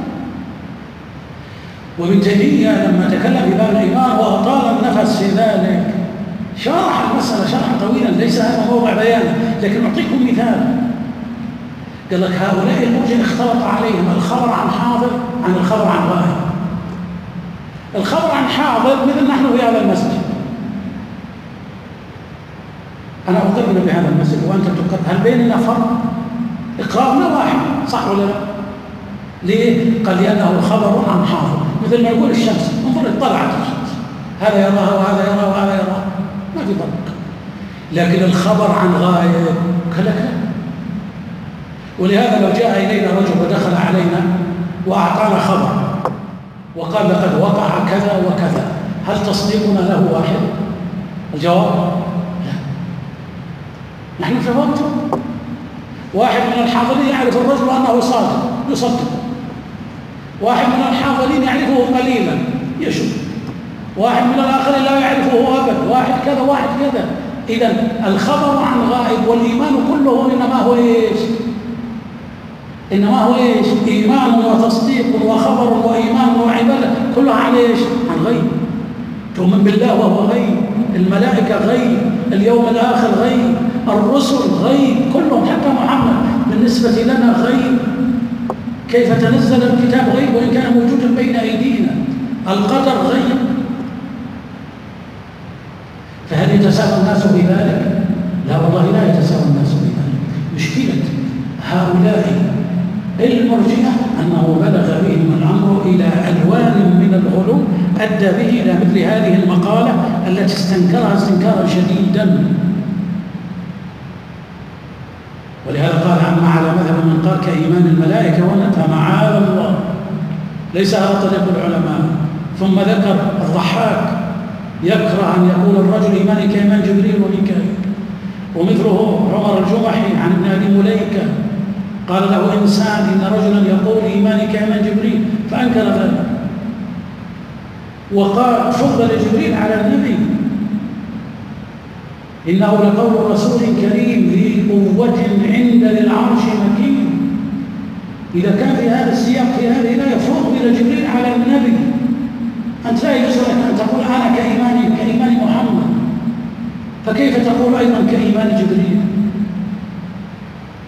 وابن تيمية لما تكلم في باب الإيمان وأطال النفس في ذلك شرح المسألة شرحا طويلا، ليس هذا موضع بيانه، لكن أعطيكم مثال. قال لك هؤلاء المرجئة اختلط عليهم الخبر عن حاضر عن الخبر عن غائب. الخبر عن حاضر مثل نحن في هذا المسجد، أنا أقرنا بهذا المسجد وأنت تقر، هل بيننا فرق؟ إقرارنا واحد، صح ولا لا؟ ليه؟ قال لأنه خبر عن حاضر، مثل ما يقول الشمس، انظر اطلعت الشمس، هذا يراها وهذا يراها وهذا يراها، ما في فرق. لكن الخبر عن غائب قال لك لا. ولهذا لو جاء إلينا رجل ودخل علينا وأعطانا خبر وقال لقد وقع كذا وكذا، هل تصديقنا له واحد؟ الجواب لا. نحن في وقت واحد من الحاضرين يعرف الرجل أنه صادق يصدق، واحد من الحاضرين يعرفه قليلا يشك، واحد من الآخرين لا يعرفه أبدا، واحد كذا واحد كذا. إذن الخبر عن غائب والإيمان كله إنما هو إيش؟ إنما هو إيش؟ إيمان وتصديق وخبر وإيمان وعبادة، كلها عن إيش؟ عن غيب. تؤمن بالله وهو غيب، الملائكة غيب، اليوم الآخر غيب، الرسل غيب كلهم، حتى محمد بالنسبة لنا غيب. كيف تنزل الكتاب غيب وإن كان موجودا بين أيدينا، القدر غيب. فهل يتساوى الناس بذلك؟ لا والله لا يتساوى الناس بذلك. مشكلة هؤلاء المرجئة أنه بلغ بهم الأمر إلى ألوان من الغلو أدى به إلى مثل هذه المقالة التي استنكرها استنكارا شديدا. ولهذا قال عما على مذهب من قال كإيمان الملائكة ونفى معاذ الله، ليس هذا طريق العلماء. ثم ذكر الضحاك يكره أن يقول الرجل إيماني كإيمان جبريل وميكائيل، ومثله عمر الجمحي عن ابن أبي مليكة قال له إنسان إن رجلا يقول إيماني كإيمان جبريل فأنكر ذلك، وقال فضل جبريل على النبي إنه لقول رسول كريم ذي قوة عند ذي العرش مكين. إذا كان في هذا السياق في هذه الآية فضل جبريل على النبي، أنت لا يجوز لك أن تقول أنا كإيمان كإيمان محمد، فكيف تقول أيضا كإيمان جبريل؟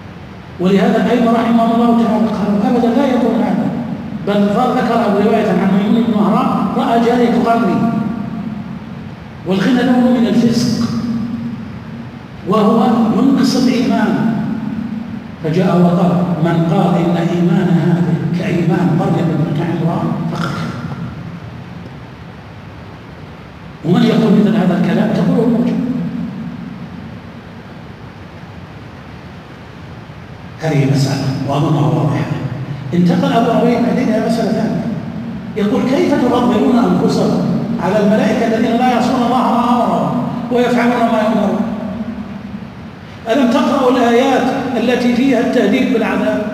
ولهذا أيضا رحمه الله تعالى قالوا أبدا لا يكون هذا، بل ذكر رواية عن ميمون بن مهران رأى جارية تغني والغنى لون من الفسق وهو ينقص الإيمان، فجاء وقال من قال إن إيمان هذا كإيمان مريم بنت عمران فقد كفر. ومن يقول مثل هذا الكلام تقوله الموجب. هذه مسألة وأمرها واضحة. انتقل أبو عبيد بعدين إلى مسألة ثانية، يقول كيف تفضلون أنفسكم على الملائكة الذين لا يعصون الله ما أمرهم ويفعلون ما يؤمرون؟ ألم تقرأوا الآيات التي فيها التهديد بالعذاب؟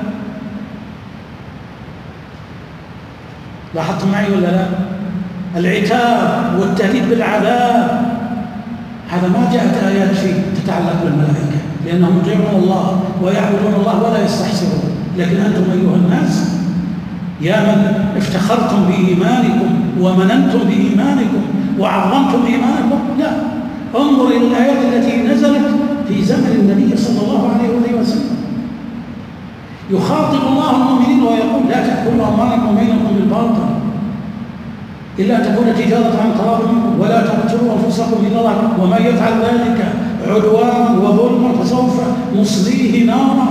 لاحظتم معي ولا لا؟ العتاب والتهديد بالعذاب هذا ما جاءت آيات فيه تتعلق بالملائكة، لأنهم يطيعون الله ويعبدون الله ولا يستحسرون. لكن أنتم أيها الناس يا من افتخرتم بإيمانكم ومننتم بإيمانكم وعظمتم إيمانكم، لا، انظر إلى الآيات التي نزلت في زمن النبي صلى الله عليه وسلم. يخاطب الله المؤمنين ويقول لا تأكلوا أموالكم بينكم بالباطل إلا تكون تجارة عن تراض منكم ولا تقتلوا أنفسكم إن الله ومن يفعل ذلك عدوان وظلم فسوف نصليه نارا.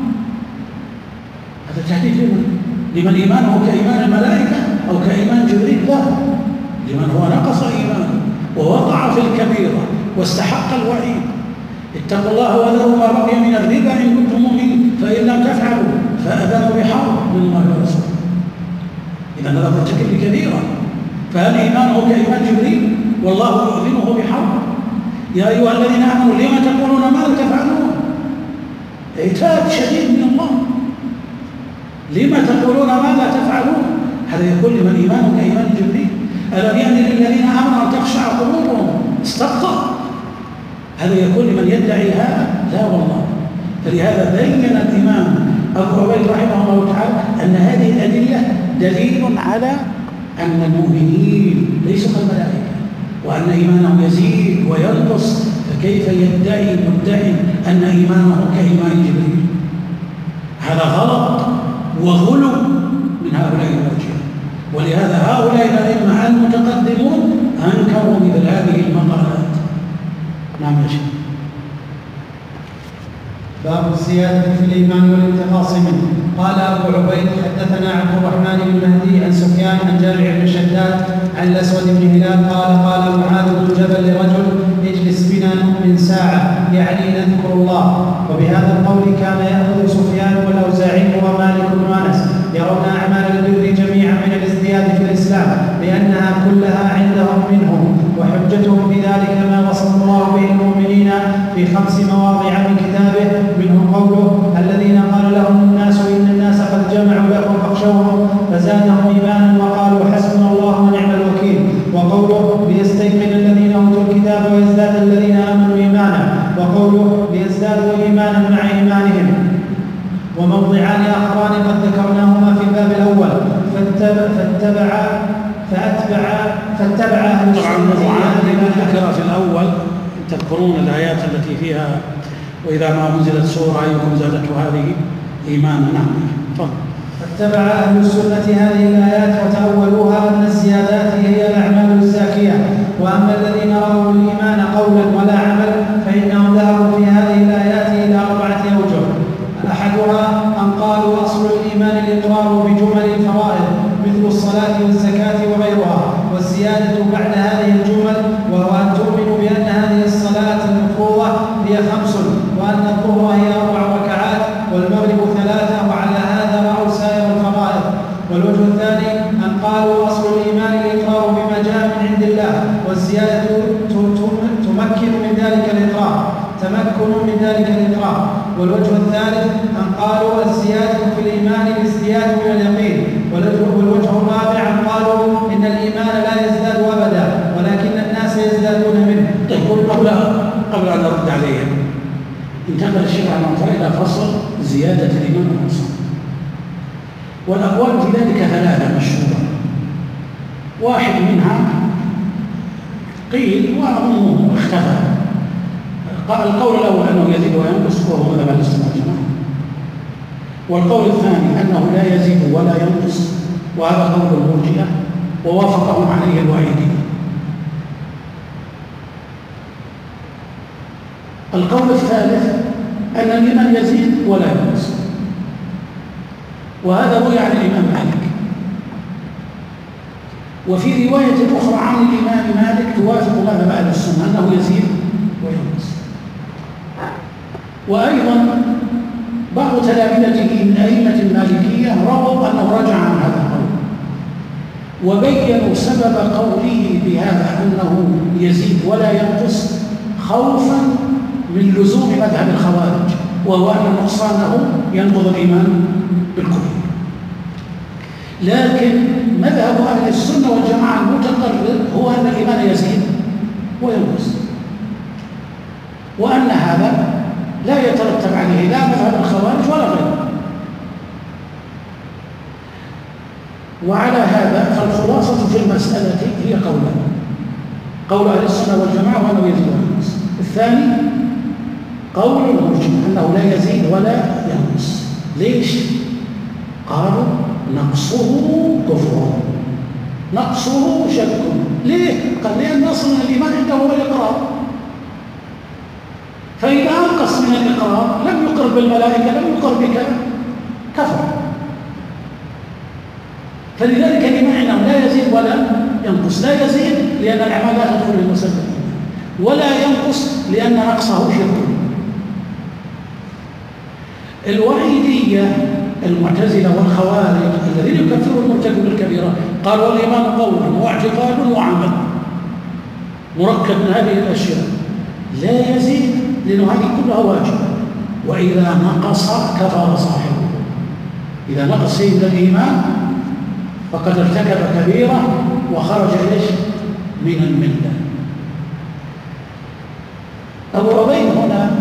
هذا تهديد لمن؟ لمن إيمانه كإيمان الملائكة أو كإيمان جبريل؟ لا، لمن هو نقص إيمانه ووقع في الكبيرة واستحق الوعيد. اتقوا الله وذروا ما بقي من الربا إن كنتم مؤمنين فإن لم تفعلوا فأذنوا بحرب من الله ورسوله. إذا هذا مرتكب لكبيرة، فهل إيمانه كإيمان جبريل والله يؤذنه بحرب؟ يا أيها الذين آمنوا لما تقولون ما لا تفعلون؟ عتاب شديد من الله. لما تقولون ما لا تفعلون؟ هذا يقول لمن إيمانه كإيمان جبريل. ألم يأن للذين آمنوا أن تخشع قلوبهم؟ استبقى. هذا يقول لمن يدعي هذا؟ لا والله. فلهذا بين الإمام أبو عبيد رحمه الله تعالى أن هذه الأدلة دليل على أن المؤمنين ليسوا كالملائكة وأن إيمانهم يزيد وينقص. فكيف يدعي مدعي أن إيمانه كإيمان جبريل؟ هذا غلط وغلو من هؤلاء المرجئة. ولهذا هؤلاء الأئمة المتقدمون أنكروا مثل هذه المقالات. نعم يا شيخ. باب الزيادة في الإيمان والانتقاص منه. قال أبو عبيد حدثنا عبد الرحمن بن مهدي عن سفيان عن جابر بن شداد عن الأسود بن هلال قال قال معاذ بن جبل لرجل اجلس بنا نؤمن ساعة يعني نذكر الله. وبهذا القول كان يأخذ سفيان والأوزاعي ومالك بن أنس يرون أعمال البر جميعا من الازدياد في الإسلام لأنها كلها عندهم منه. وحجتهم بذلك ما وصف الله به المؤمنين في خمس مواضع من كتابه، منه قوله الذين قال لهم الناس إن الناس قد جمعوا لكم فاخشوهم فزادهم إيمانا وقالوا حسبنا الله ونعم الوكيل. وقوله ليستيقن الذين أوتوا الكتاب ويزداد الذين آمنوا إيمانا. وقوله ليزدادوا إيمانا مع إيمانهم. وموضعان آخران قد ذكرناهما في الباب الأول فاتبع فاتبع فأتبع فاتبع أهل السنة ذكر في الأول. تذكرون الآيات التي فيها وإذا ما أنزلت سورة أيكم زادته هذه إيمانا. نعم فضل. فاتبع أهل السنة هذه الآيات وتأولوها أن الزيادات هي الأعمال الزاكية. وأما الذين رأوا الإيمان قولا ولا عمل فإنهم ذهبوا في هذه الآيات إلى أربعة أوجه. أحدها أن قالوا أصل الإيمان الإقرار بجمل الفرائض مثل الصلاة والزكاة وغيرها، والزيادة بعد هذه الجمل وهو أن تؤمنوا بأن هذه الصلاة المفروضة هي خمس وأن الظهر هي أربع ركعات والمغرب ثلاثة وعلى هذا رأوا سائر الفرائض. والوجه الثاني أن قالوا أصل الإيمان الإقرار بما جاء من عند الله والزيادة تمكن من ذلك الإقرار تمكن من ذلك الإقرار. والوجه الثالث أن قالوا الزيادة في الإيمان الازدياد من اليقين. والوجه الرابع أن قالوا إن الإيمان لا يزداد أبدا ولكن الناس يزدادون منه. يقول قبل قبل أن نرد عليهم انتقل الشيخ رحمه الله إلى فصل زيادة الإيمان والنقصان. والأقوال في ذلك ثلاثة مشهورة. واحد منها قيل وأظنه اختفى. القول الأول أنه يزيد وينقص وهو مذهب السنة والجماعة. والقول الثاني أنه لا يزيد ولا ينقص، وهذا قول المرجئة ووافقهم عليه الوعيدي. القول الثالث أن الإيمان يزيد ولا ينقص، وهذا روي عن الإمام مالك. وفي رواية أخرى عن الإمام مالك توافق مذهب أهل السنة أنه يزيد وينقص. وأيضا بعض تلامذته من أئمة المالكية رووا أنه رجع عن هذا القول، وبينوا سبب قوله بهذا أنه يزيد ولا ينقص خوفا من لزوم مذهب الخوارج، وهو أن نقصانه ينقض الإيمان بالكفر. لكن مذهب أهل السنة والجماعة المتقرر هو أن الإيمان يزيد وينقص، وأن هذا لا يترتب عليه لا مذهب الخوارج ولا غيره. وعلى هذا فالخلاصة في المسألة هي قولان: قول أهل السنة والجماعة وأنه يزيد وينقص، الثاني قول المرجئة أنه لا يزيد ولا ينقص. ليش؟ قالوا نقصه كفر، نقصه شك. ليه؟ قال لأن أصل الإيمان عنده هو الإقرار، فإذا أنقص من الإقرار لم يقر بالملائكة لم يقر بك كفر. فلذلك الإيمان عنده لا يزيد ولا ينقص. لا يزيد لأن الأعمال لا تدخل في مسمى الإيمان، ولا ينقص لأن نقصه شرك. الوعيدية المعتزلة والخوارج الذين يكفرون المرتكب الكبيرة قالوا الإيمان قول واعتقاد وعمل مركب من هذه الأشياء، لا يزيد لأن هذه كلها واجبة، وإذا نقص كفر صاحبه. إذا نقص شيء من الإيمان فقد ارتكب كبيرة وخرج إيش من الملة. أبو عبيد هنا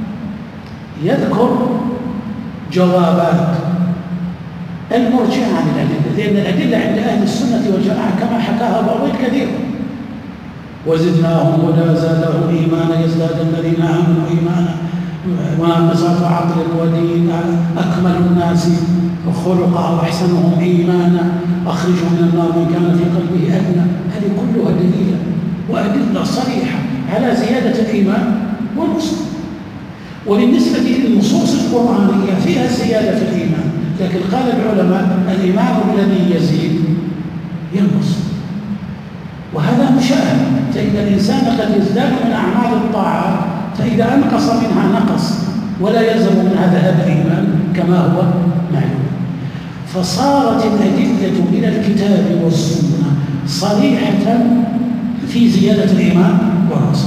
يذكر جوابات المرجئة عن الأدلة، لأن الأدلة عند أهل السنة والجماعة كما حكاها أبو عبيد كثير: وزدناهم هدى زادهم إيمانا يزداد الذين آمنوا إيمانا وناقصات عقل ودين أكمل الناس خلقا وأحسنهم إيمانا أخرجوا من النار من كان في قلبه أدنى. هذه كلها دليل وأدلة صريحة على زيادة الإيمان والنصر. وبالنسبة للنصوص القرآنية فيها زيادة في الإيمان، لكن قال العلماء الإيمان الذي يزيد ينقص، وهذا مشاهد. فإن الإنسان قد يزداد من أعمال الطاعات، فإذا أنقص منها نقص ولا يلزم منها ذهاب الإيمان كما هو معلوم. فصارت الأدلة من الكتاب والسنة صريحة في زيادة الإيمان والنصر.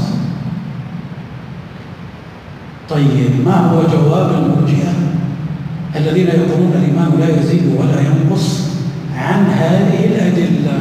طيب، ما هو جواب المرجئة الذين يقولون الإيمان لا يزيد ولا ينقص عن هذه الأدلة؟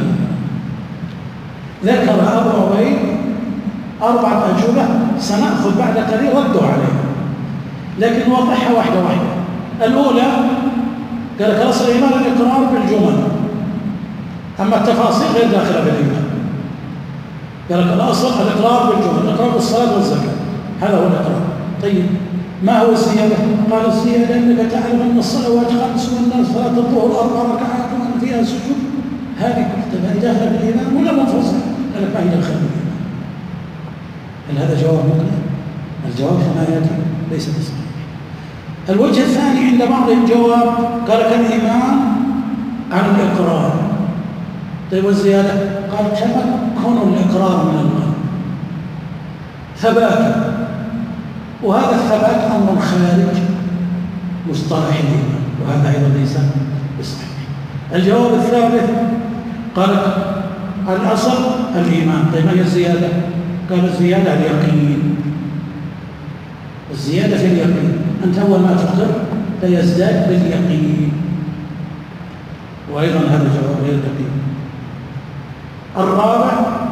ذكر أبو عبيد أربعة أجوبة سنأخذ بعد قليل ردوا عليها، لكن نوضحها واحدة واحدة. الأولى قال خلاص الإيمان الإقرار بالجمل، أما التفاصيل غير داخلة بالإيمان. قال الأصل الإقرار بالجمل، الإقرار بالصلاة والزكاة، هذا هو الإقرار. طيب، ما هو الزيادة؟ قال الزيادة أنك تعلم أن الصلوات خمس وأن صلاة الظهر أربع ركعات وأن فيها سجود. هذه كلها داخلة بالإيمان ولا منفصلة؟ قال ما هي داخلة بالإيمان. هل هذا جواب مقنع؟ الجواب كما يأتي ليس بصحيح. الوجه الثاني عند بعضهم جواب قال كالإيمان عن الإقرار. طيب، والزيادة؟ قال تمكن الإقرار من القلب ثباتا، وهذا الثبات أمر خارج مصطلح الإيمان، وهذا أيضا ليس بصحيح. الجواب الثالث قال الأصل الإيمان. طيب، ما هي الزيادة؟ قال الزيادة اليقين. الزيادة في اليقين، أنت أول ما تقر فيزداد باليقين، وأيضا هذا جواب غير دقيق. الرابع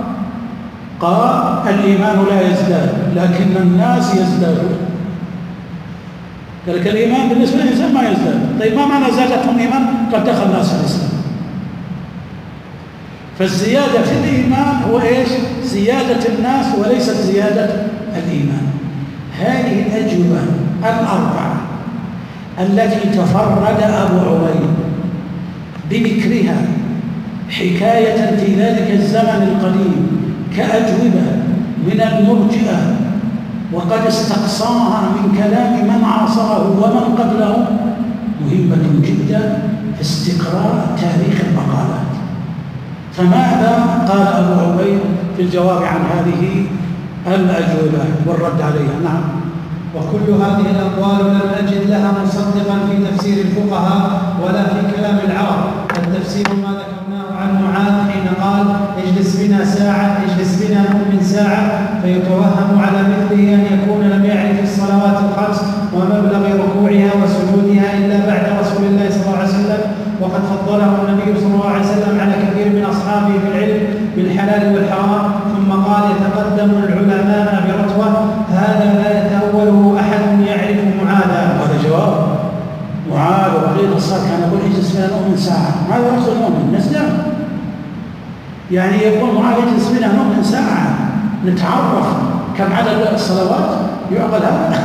قال الإيمان لا يزداد لكن الناس يزدادون. قال الإيمان بالنسبة للإنسان ما يزداد. طيب، ما معنى زادتهم إيمان؟ قد دخل الناس في الإسلام. فالزيادة في الإيمان هو إيش؟ زيادة الناس وليست زيادة الإيمان. هذه الأجوبة الأربعة التي تفرد أبو عبيد بذكرها حكاية في ذلك الزمن القديم كأجوبة من المرجئة وقد استقصاها من كلام من عاصره ومن قبله مهمة جدا في استقراء تاريخ المقالات. فماذا قال أبو عبيد في الجواب عن هذه الأجوبة والرد عليها؟ نعم. وكل هذه الأقوال لم نجد لها مصدقا في تفسير الفقهاء ولا في كلام العرب. التفسير ما ذكرناه عن معاذ حين قال اجلس بنا ساعة اجلس بنا نؤمن ساعة، فيتوهم على مثله أن يكون لم يعرف الصلوات الخمس ومبلغ ركوعها وسجودها إلا بعد رسول الله صلى الله عليه وسلم، وقد فضله النبي صلى الله عليه وسلم على كثير من أصحابه في العلم بالحلال والحرام. ثم قال يتقدم العلماء برتوة، هذا لا يتأوله أحد يعرف معاذا. هذا جواب معاذ وبقية الصلاة كان يقول اجلس بنا نؤمن ساعة. ماذا يقصد نؤمن؟ نسلم، يعني يقول معاذ اجلس بنا نؤمن ساعة نتعرف كم عدد الصلوات. يعقل هذا؟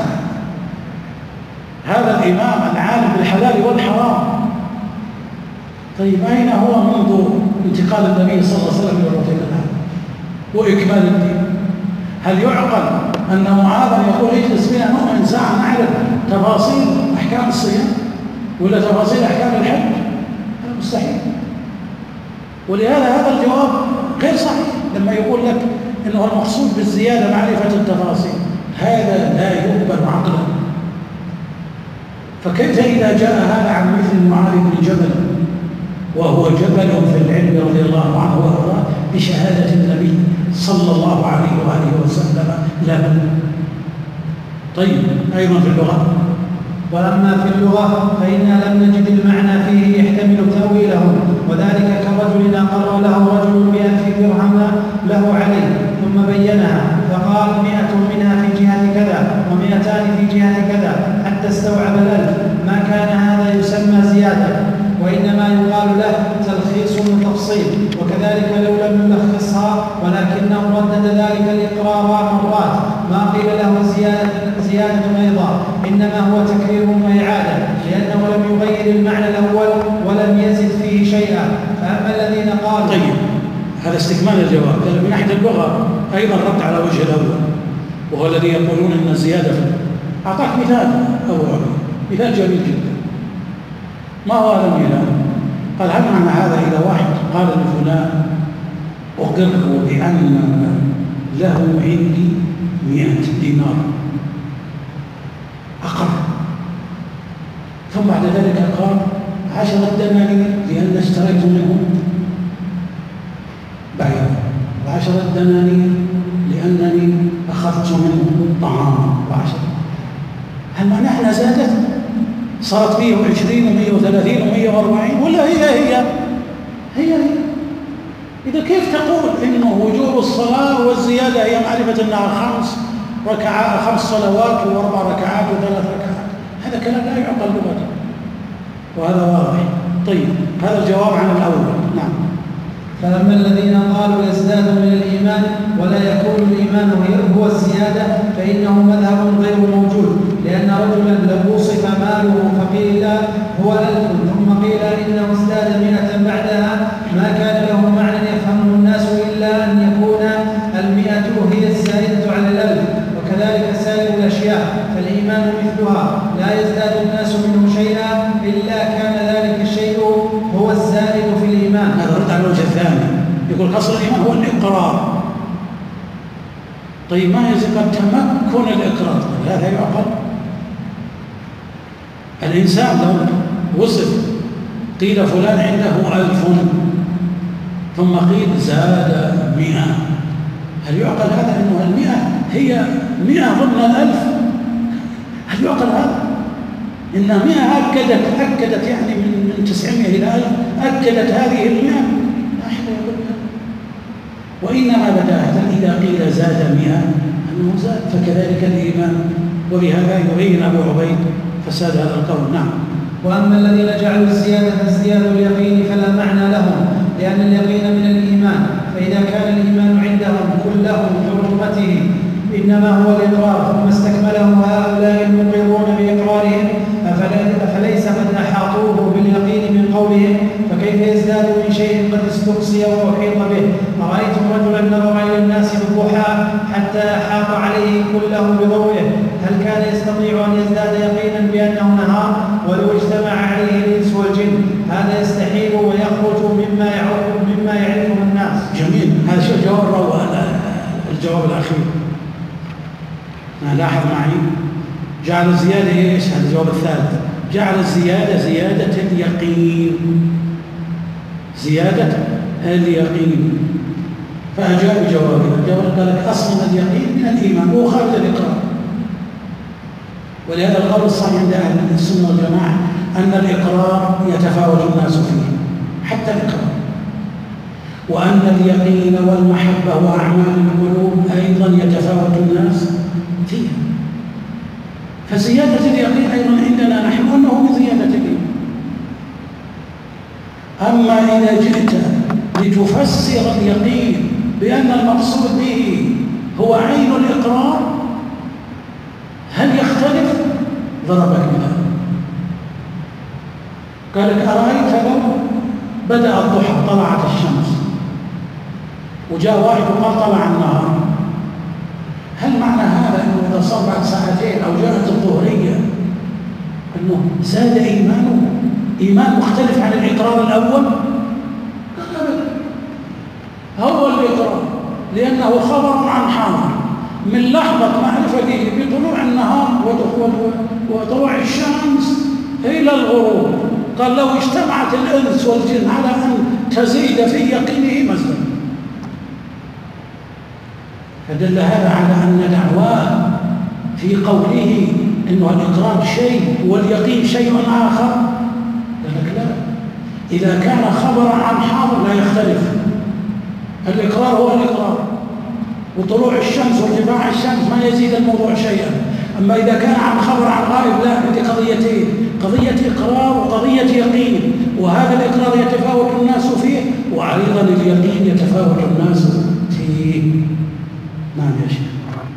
هذا الإمام العالم بالحلال والحرام. طيب أين هو منذ انتقال النبي صلى الله عليه وسلم إلى الرفيق الأعلى وإكمال الدين؟ هل يعقل أن معاذ يقول اجلس بنا نؤمن ساعة نعرف تفاصيل أحكام الصيام ولا تفاصيل أحكام الحج؟ هذا مستحيل. ولهذا هذا الجواب غير صحيح لما يقول لك إنه المقصود بالزيادة معرفة التفاصيل. هذا لا يقبل عقلا. فكيف إذا جاء هذا عن مثل معاذ بن جبل وهو جبل في العلم رضي الله عنه وارضاه بشهادة النبي صلى الله عليه وآله وسلم لا بل. طيب أيضا في اللغة، وأما في اللغة فإنا لم نجد المعنى فيه يحتمل تأويله، وذلك كرجل أقر له رجل بألف درهم له عليه ثم بينها فقال مئة منها في جهة كذا ومئتان في جهة كذا حتى استوعب الألف، ما كان هذا يسمى زيادة، وإنما يقال له تلخيص وتفصيل. وكذلك لو لم نلخصها ولكنه ردد ذلك الإقرار مرات ما قيل له زيادة, زيادة أيضا، إنما هو تكرير وإعادة، لأنه لم يغير المعنى الأول ولم يزد فيه شيئا. فأما الذين قالوا طيب هذا استكمال الجواب. من ناحية اللغة أيضا رد على وجه الأول وهو الذي يقولون أن الزيادة في أعطاك مثال أبو عبيد، مثال جميل جدا. ما هو هذا المثال؟ قال هل معنى هذا إذا واحد قال لفلان أقر بأن له عندي مئة دينار أقر، ثم بعد ذلك قال عشرة دنانير لأن اشتريت منهم بعيرا، وعشرة دنانير لأنني أخذت منهم طعاما، وعشرة. هل معناها زادت؟ صارت مئة وعشرين ومئة وثلاثين ومئة وأربعين ولا هي هي هي هي؟ إذا كيف تقول إنه وجوب الصلاة والزيادة هي معرفة أنها خمس ركعات خمس صلوات وأربع ركعات وثلاث ركعات؟ هذا كلام لا يعقل لغة، وهذا واضح. طيب هذا الجواب عن الأول. نعم. فأما الذين قالوا يزداد من الإيمان ولا يكون الإيمان هو الزيادة فإنه مذهب غير موجود، لأن رجلا لو وصف ماله فقيل هو ألف ثم قيل إنه ازداد مئة بعدها ما كان له معنى يفهمه الناس إلا أن يكون المئة هي الزائدة على الألف، وكذلك سائر الأشياء فالإيمان مثلها لا يزداد الناس منه شيئا إلا كان ذلك الشيء هو الزائد في الإيمان. هذا رد على الوجه الثاني، يقول أصل الإيمان هو الإقرار. طيب ما يزيد تمكن الإقرار؟ هذا يعقل؟ الإنسان لو وصف قيل فلان عنده ألف ثم قيل زاد مئة، هل يعقل هذا أنه المئة هي مئة ضمن الألف؟ هل يعقل هذا؟ إن مئة أكدت أكدت يعني من من تسعمائة إلى ألف أكدت هذه المئة، لا أحد يقول هذا. وإنما بداهة إذا قيل زاد مئة أنه زاد، فكذلك الإيمان. وبهذا يبين أبو عبيد فساد هذا القول. نعم. وأما الذين جعلوا الزيادة ازدياد اليقين فلا معنى لهم، لأن اليقين من الإيمان، فإذا كان الإيمان عندهم كله برتبته إنما هو الإقرار ثم استكمله هؤلاء المقرون بإقرارهم والنهار ولو اجتمع عليه الإنس والجن. هذا يستحيل ويخرج مما يعرف مما يعرفه الناس. جميل. هذا شو جواب الجواب الأخير. لاحظ معي، جعل الزيادة ايش؟ هذا الجواب الثالث. جعل الزيادة زيادة اليقين، زيادة اليقين. فأجاب بجوابه، الجواب قال لك أصلا اليقين من الإيمان هو خارج الإقرار. ولهذا القول الصحيح عند أهل السنة والجماعة أن الإقرار يتفاوت الناس فيه حتى الإقرار، وأن اليقين والمحبة وأعمال القلوب أيضا يتفاوت الناس فيها. فزيادة اليقين أيضا عندنا نحن أنه بزيادة اليقين. أما إذا جئت لتفسر اليقين بأن المقصود به هو عين الإقرار، هل يختلف؟ ضربك مثال، قال لك أرأيت لو بدأ الضحى طلعت الشمس وجاء واحد وقال طلع النهار، هل معنى هذا أنه إذا صار بعد ساعتين أو جاءت الظهرية أنه زاد إيمانه إيمان مختلف عن الإقرار الأول؟ هو الإقرار لأنه خبر عن حاضر من لحظة معرفته بطلوع النهار وطلوع الشمس إلى الغروب. قال لو اجتمعت الإنس والجن على أن تزيد في يقينه مزيد. فدل هذا على أن دعواه في قوله إنه الإقرار شيء واليقين شيء آخر، قال لك لا، إذا كان خبرا عن حاضر لا يختلف. الإقرار هو الإقرار، وطلوع الشمس وارتفاع الشمس ما يزيد الموضوع شيئا. أما إذا كان عن خبر عن غائب لا، هذه قضيتين، قضية إقرار وقضية يقين، وهذا الإقرار يتفاوت الناس فيه وأيضا اليقين يتفاوت الناس فيه. نعم يا شيخ.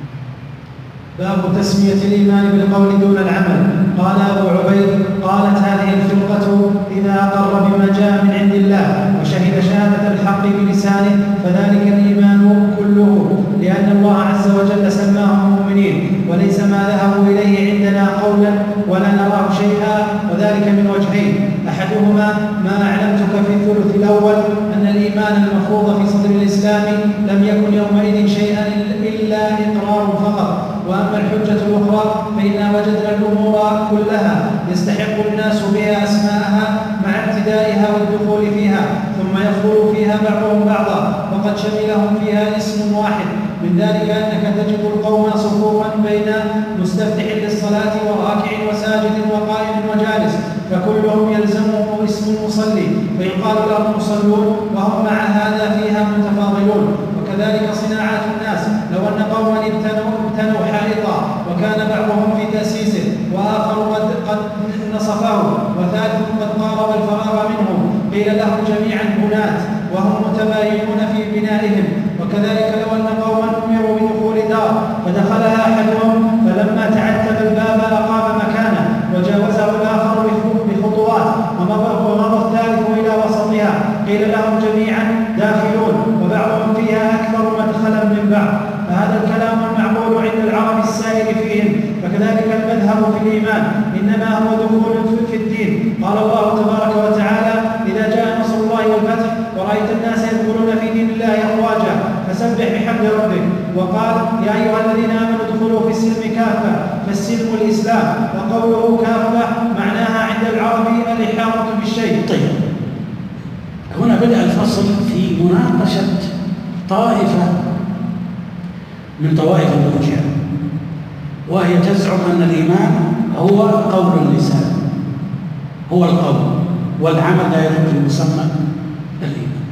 باب تسمية الإيمان بالقول دون العمل. قال أبو عبيد: قالت هذه الفرقة إذا أقر بما جاء من عند الله وشهد شهادة الحق بلسانه فذلك الإيمان كله، لأن الله عز وجل سماهم مؤمنين وليس ما ذهبوا إليه عندنا قولا ولا نراه شيئا، وذلك من وجهين: أحدهما ما أعلمتك في الثلث الأول أن الإيمان المفروض في صدر الإسلام لم يكن يومئذ شيئا إلا إقرار فقط. وأما الحجة الأخرى فإنا وجدنا الأمور كلها يستحق الناس بها أسماءها مع ابتدائها والدخول فيها، ثم يدخل فيها بعضهم بعضا، وقد شملهم فيها اسم واحد. من ذلك أنك تجد القوم صفوفا بين مستفتح للصلاة وراكع وساجد وقائم وجالس، فكلهم يلزمهم اسم المصلي فيقال لهم مصلون، وهم مع هذا فيها متفاضلون. وكذلك صناعات الناس، لو أن قوما ابتنوا, ابتنوا حائطا وكان بعضهم في تأسيسه وآخر قد, قد نصفه وثالث قد قارب الفراغ منهم، قيل لهم جميعا بنات وهم متباينون في بنائهم. وكذلك لو أن قوما أمروا بدخول دار فدخلها أحدهم فلما تعتب الباب أقام مكانه وجاوزه الآخر بخطوات ومضى الثالث إلى وسطها، قيل لهم جميعا داخلون، وبعضهم فيها أكثر مدخلا من بعض. فهذا الكلام المعقول عند العرب السائر فيهم. فكذلك المذهب في الإيمان إنما هو دخول في الدين. قال الله تبارك وتعالى: إذا جاء نصر الله والفتح ورأيت الناس يدخلون في دين الله أفواجا فسبح بحمد ربك. وقال: يا أيها الذين آمنوا ادخلوا في السلم كافة، فالسلم الإسلام. وقوله كافة معناها عند العرب الإحاطة بالشيء. طيب، هنا بدأ الفصل في مناقشة طائفة من طوائف المرجئة، وهي تزعم أن الإيمان هو قول اللسان، هو القول، والعمل لا يدخل مسمى الإيمان.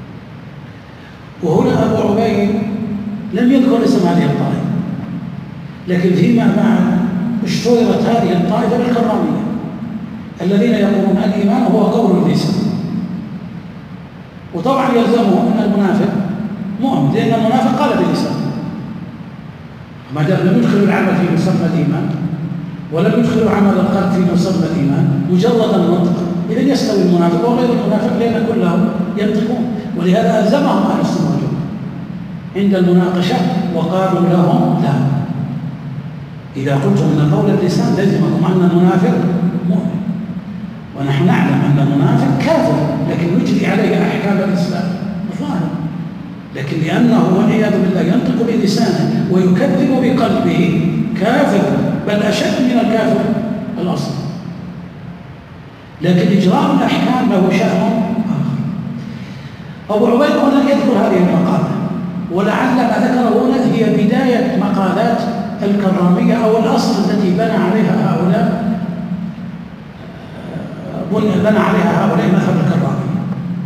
وهنا أبو عبيد لم يذكر اسم هذه الطائفة، لكن فيما بعد اشتهرت هذه الطائفة بالكرامية الذين يقولون الإيمان هو قول اللسان. وطبعا يلزمهم أن المنافق مؤمن، لأن المنافق قال باللسان، ما دام لم يدخل العمل في مسمى الإيمان ولم يدخل عمل القلب في مسمى الإيمان، مجرد النطق، إذا يستوي المنافق وغير المنافق لأن كلهم ينطقون. ولهذا ألزمهم أهل السنة والجماعة عند المناقشة وقالوا لهم لا، إذا قلت أن قول اللسان لزمكم أن المنافق مؤمن، ونحن نعلم أن المنافق كافر لكن نجري عليه أحكام الإسلام ظاهر، لكن لأنه والعياذ بالله ينطق بلسانه ويكذب بقلبه كافر، بل أشد من الكافر الأصل. لكن إجراء الأحكام له شأن آخر. أبو عبيد هنا يذكر هذه المقالة، ولعل ما ذكره هنا هي بداية مقالات الكرامية أو الأصل التي بنى عليها هؤلاء بنى عليها هؤلاء مذهب الكرامية.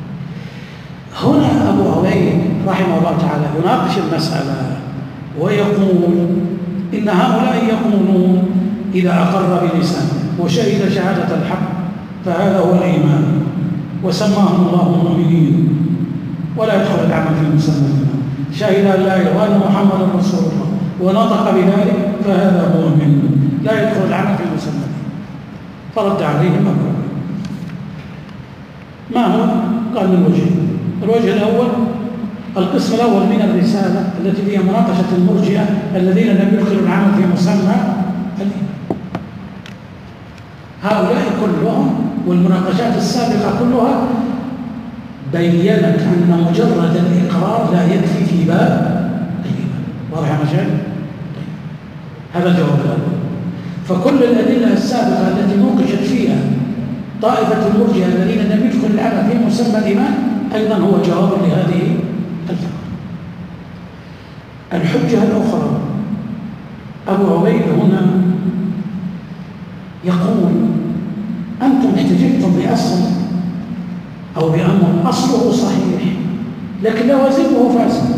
هنا أبو عبيد رحمه الله تعالى يناقش المسألة ويقول إن هؤلاء يقولون إذا أقر بلسانه وشهد شهادة الحق فهذا هو الإيمان وسماهم الله المؤمنين، ولا يدخل العمل في مسمى الإيمان. شهد أن لا إله وأن محمدا رسول الله ونطق بذلك فهذا مؤمن، لا يدخل العمل في مسمى الإيمان. فرد عليهم أبو عبيد. ما هو؟ قال من وجهين. الوجه الأول القسم الأول من الرسالة التي فيها مناقشة المرجئة الذين لم يدخلوا العمل في مسمى الإيمان. هؤلاء كلهم والمناقشات السابقة كلها بيّنت أن مجرد الإقرار لا يكفي في باب الإيمان. واضح يا مشايخ؟ هذا الجواب الأول. فكل الأدلة السابقة التي نوقشت فيها طائفة المرجئة الذين لم يدخلوا العمل في مسمى الإيمان أيضا هو جواب لهذه الفكرة. الحجة الأخرى أبو عبيد هنا يقول أنتم احتججتم بأصل أو بأمر أصله صحيح لكن لوازمه فاسد.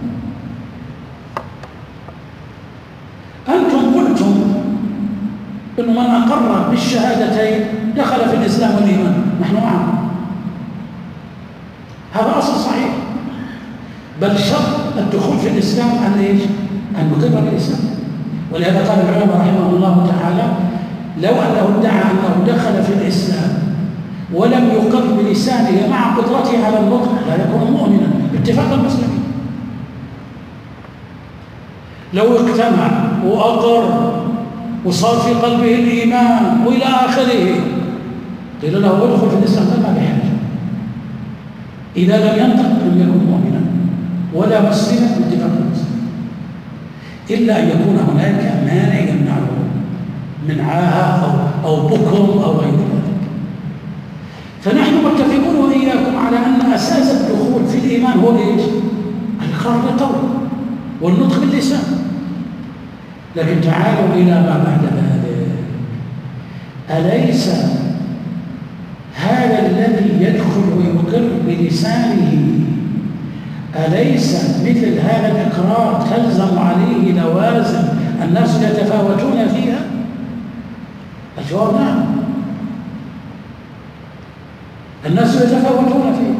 أنتم قلتم أن من أقر بالشهادتين دخل في الإسلام والإيمان، نحن معه، هذا أصل صحيح، بل شرط الدخول في الإسلام أن إيش؟ أن نقر بالإسلام. ولهذا قال العلماء رحمه الله تعالى لو أنه ادعى أنه دخل في الإسلام ولم يقر بلسانه مع قدرته على النطق لا يكون مؤمنا باتفاق المسلمين. لو اجتمع وأقر وصار في قلبه الإيمان وإلى آخره قيل له ادخل في الإسلام ما بحاجة. إذا لم ينطق لم يكن مؤمنا ولا مسلما باتفاق المسلمين، إلا أن يكون هناك مانع يمنعه من عاهة أو, أو بكم أو غير ذلك. فنحن متفقون وإياكم على أن أساس الدخول في الإيمان هو إيش؟ الإقرار بالقول والنطق باللسان. لكن تعالوا إلى ما بعد ذلك، أليس هذا الذي يدخل ويقر بلسانه أليس مثل هذا الإقرار تلزم عليه لوازم الناس يتفاوتون فيها؟ الجواب نعم، الناس يتفاوتون فيها.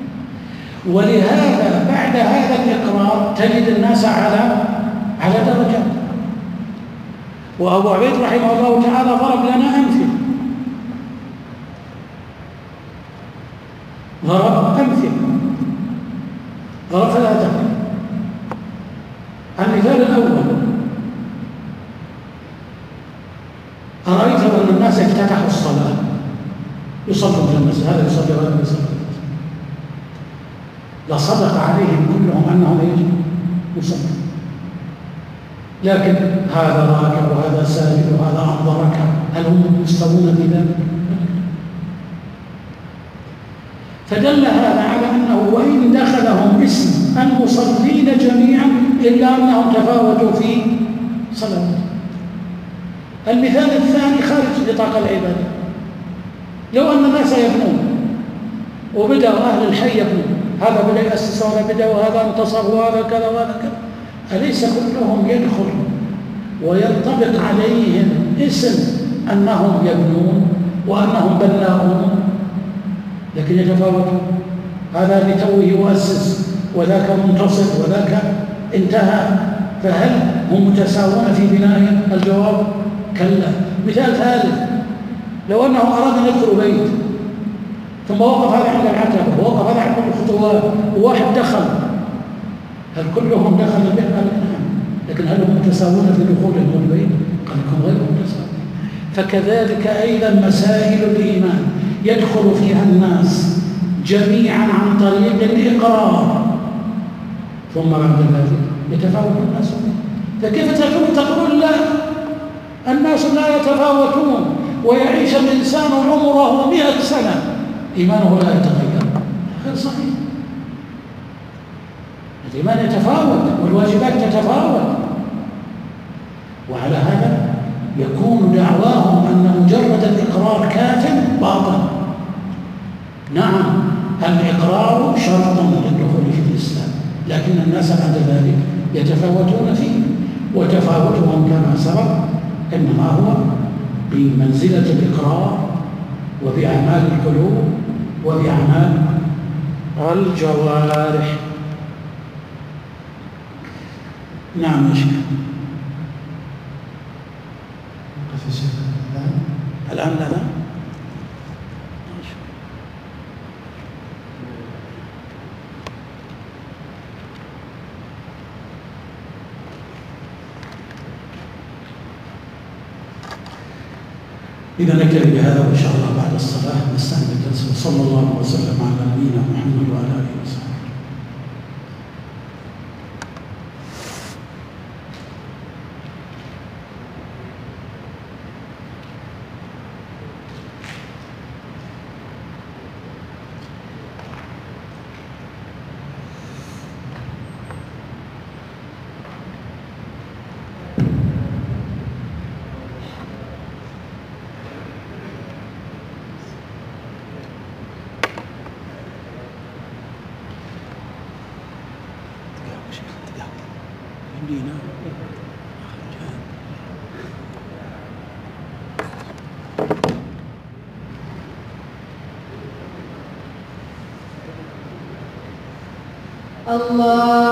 ولهذا بعد هذا الإقرار تجد الناس على على درجات. وأبو عبيد رحمه الله تعالى ضرب لنا أمثلة ضرب أمثلة ضرب ثلاثة. المثال الأول أرأيت أن الناس افتتحوا الصلاة يصلوا في المسجد، هذا يصلي وهذا يصلي، لصدق عليهم كلهم أنهم يصلون، لكن هذا راكع وهذا ساجد وهذا أمضى ركع، هل هم يستوون في ذلك؟ فدل هذا على أنه وإن دخلهم اسم المصلين جميعا إلا أنهم تفاوتوا في صلاة. المثال الثاني خارج نطاق العبادة، لو أن الناس يبنون وبدأوا أهل الحي يبنون، هذا بدأ يأسس وهذا بدأ وهذا انتصر وهذا كذا وهذا كذا، أليس كلهم يدخل وينطبق عليهم اسم أنهم يبنون وأنهم بناؤون؟ لكن يتفاوتون، هذا لتوه يؤسس وذاك منتصر وذاك انتهى، فهل هم متساوون في بناء؟ الجواب كلا. مثال ثالث، لو أنهم أرادوا أن يدخلوا بيت ثم وقف هذا عند العتبة ووقف هذا عند الخطوات وواحد دخل، هل كلهم دخل البيت؟ نعم، لكن هل هم متساوون في دخولهم البيت؟ يكون غير متساوي. فكذلك أيضا مسائل الإيمان يدخل فيها الناس جميعا عن طريق الإقرار، ثم بعد ذلك يتفاوت الناس فيه. فكيف تكون تقول لا الناس لا يتفاوتون ويعيش الإنسان عمره مئة سنة إيمانه لا يتغير؟ غير صحيح. الإيمان يتفاوت والواجبات تتفاوت، وعلى هذا يكون دعواهم أن مجرد الإقرار كاف باطل. نعم الإقرار شرط للدخول في الإسلام، لكن الناس بعد ذلك يتفاوتون فيه، وتفاوتهم كما سبق إنما هو بمنزلة الإقرار وبأعمال القلوب وبأعمال الجوارح. نعم يا شيخ. الآن لا لا إذا نكتفي بهذا، وإن شاء الله بعد الصلاة نستأنف الدرس. وصلى الله وسلم على نبينا محمد وعلى آله وصحبه. الله